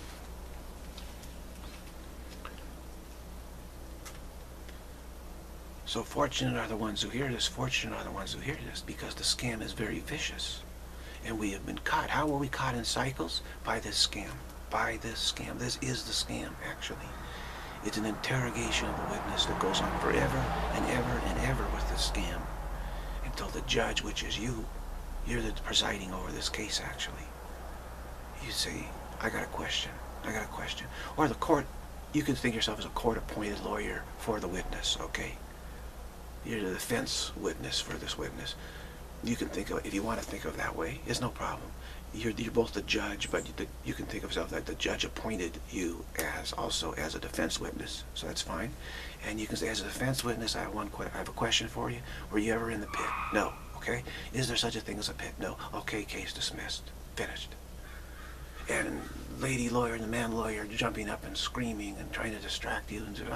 So fortunate are the ones who hear this, because the scam is very vicious. And we have been caught. How were we caught in cycles? By this scam. This is the scam, actually. It's an interrogation of the witness that goes on forever and ever and ever with this scam, until the judge, which is you're the presiding over this case, actually. You say, I got a question. Or the court, you can think of yourself as a court-appointed lawyer for the witness, okay? You're the defense witness for this witness. You can think of, if you want to think of it that way, it's no problem. You're both the judge, but you can think of yourself that the judge appointed you also as a defense witness, so that's fine. And you can say, as a defense witness, I have a question for you. Were you ever in the pit? No. Okay. Is there such a thing as a pit? No. Okay. Case dismissed. Finished. And lady lawyer and the man lawyer jumping up and screaming and trying to distract you and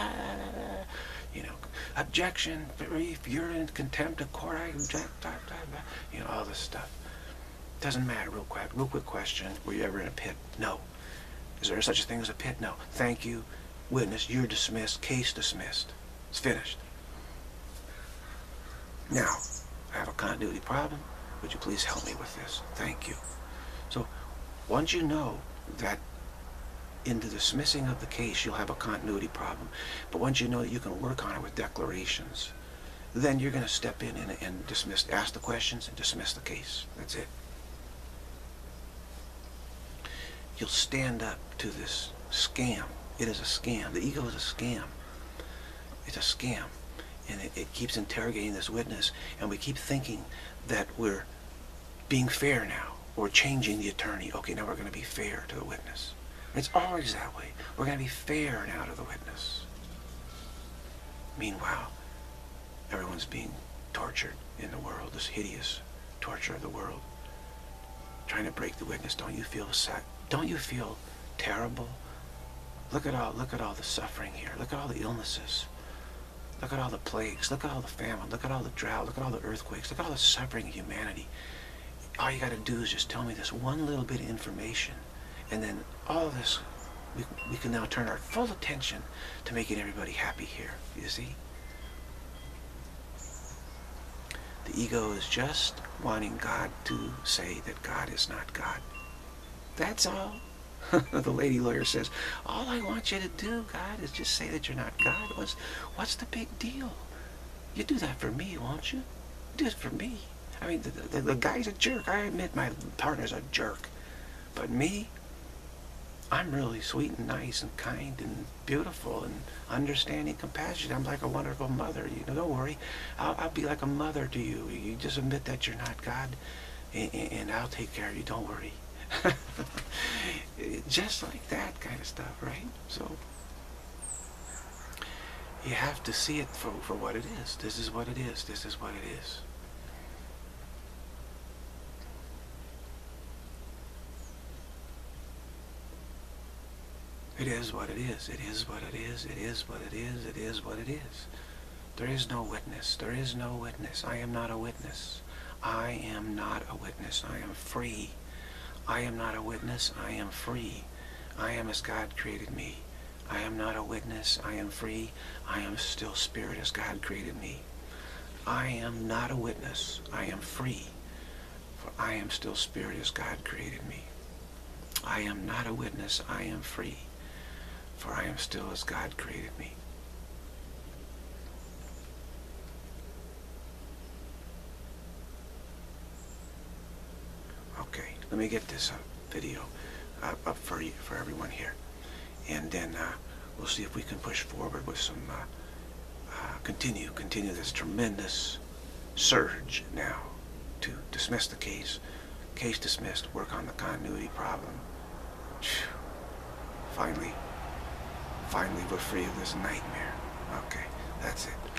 objection, if you're in contempt of court, I object, all this stuff. Doesn't matter. Real quick question. Were you ever in a pit? No. Is there such a thing as a pit? No. Thank you, witness. You're dismissed. Case dismissed. It's finished. Now, I have a continuity problem. Would you please help me with this? Thank you. So, once you know that in the dismissing of the case you'll have a continuity problem, but once you know that you can work on it with declarations, then you're going to step in and ask the questions and dismiss the case. That's it. You'll stand up to this scam. It is a scam. The ego is a scam. It's a scam. And it keeps interrogating this witness, and we keep thinking that we're being fair now, or changing the attorney. Okay, now we're going to be fair to the witness. It's always that way. We're going to be fair now to the witness. Meanwhile, everyone's being tortured in the world, this hideous torture of the world, trying to break the witness. Don't you feel sad? Don't you feel terrible? Look at all the suffering here. Look at all the illnesses. Look at all the plagues. Look at all the famine. Look at all the drought. Look at all the earthquakes. Look at all the suffering of humanity. All you got to do is just tell me this one little bit of information, and then all of this, we can now turn our full attention to making everybody happy here. You see? The ego is just wanting God to say that God is not God. That's all. The lady lawyer says, all I want you to do, God, is just say that you're not God. What's the big deal? You do that for me, won't you? Do it for me. I mean, the guy's a jerk. I admit my partner's a jerk. But me, I'm really sweet and nice and kind and beautiful and understanding, compassionate. I'm like a wonderful mother. You know, don't worry. I'll be like a mother to you. You just admit that you're not God, and I'll take care of you. Don't worry. Just like that kind of stuff, right? So you have to see it for what it is. This is what it is. This is what it is. It is what it is. It is what it is. It is what it is. It is what it is. There is no witness. There is no witness. I am not a witness. I am not a witness. I am free. I am not a witness. I am free. I am as God created me. I am not a witness. I am free. I am still spirit as God created me. I am not a witness. I am free. For I am still spirit as God created me. I am not a witness. I am free. For I am still as God created me. Okay, let me get this video up for you, for everyone here, and then we'll see if we can push forward with some continue this tremendous surge now to dismiss the case. Case dismissed. Work on the continuity problem. Finally, we're free of this nightmare. Okay, that's it.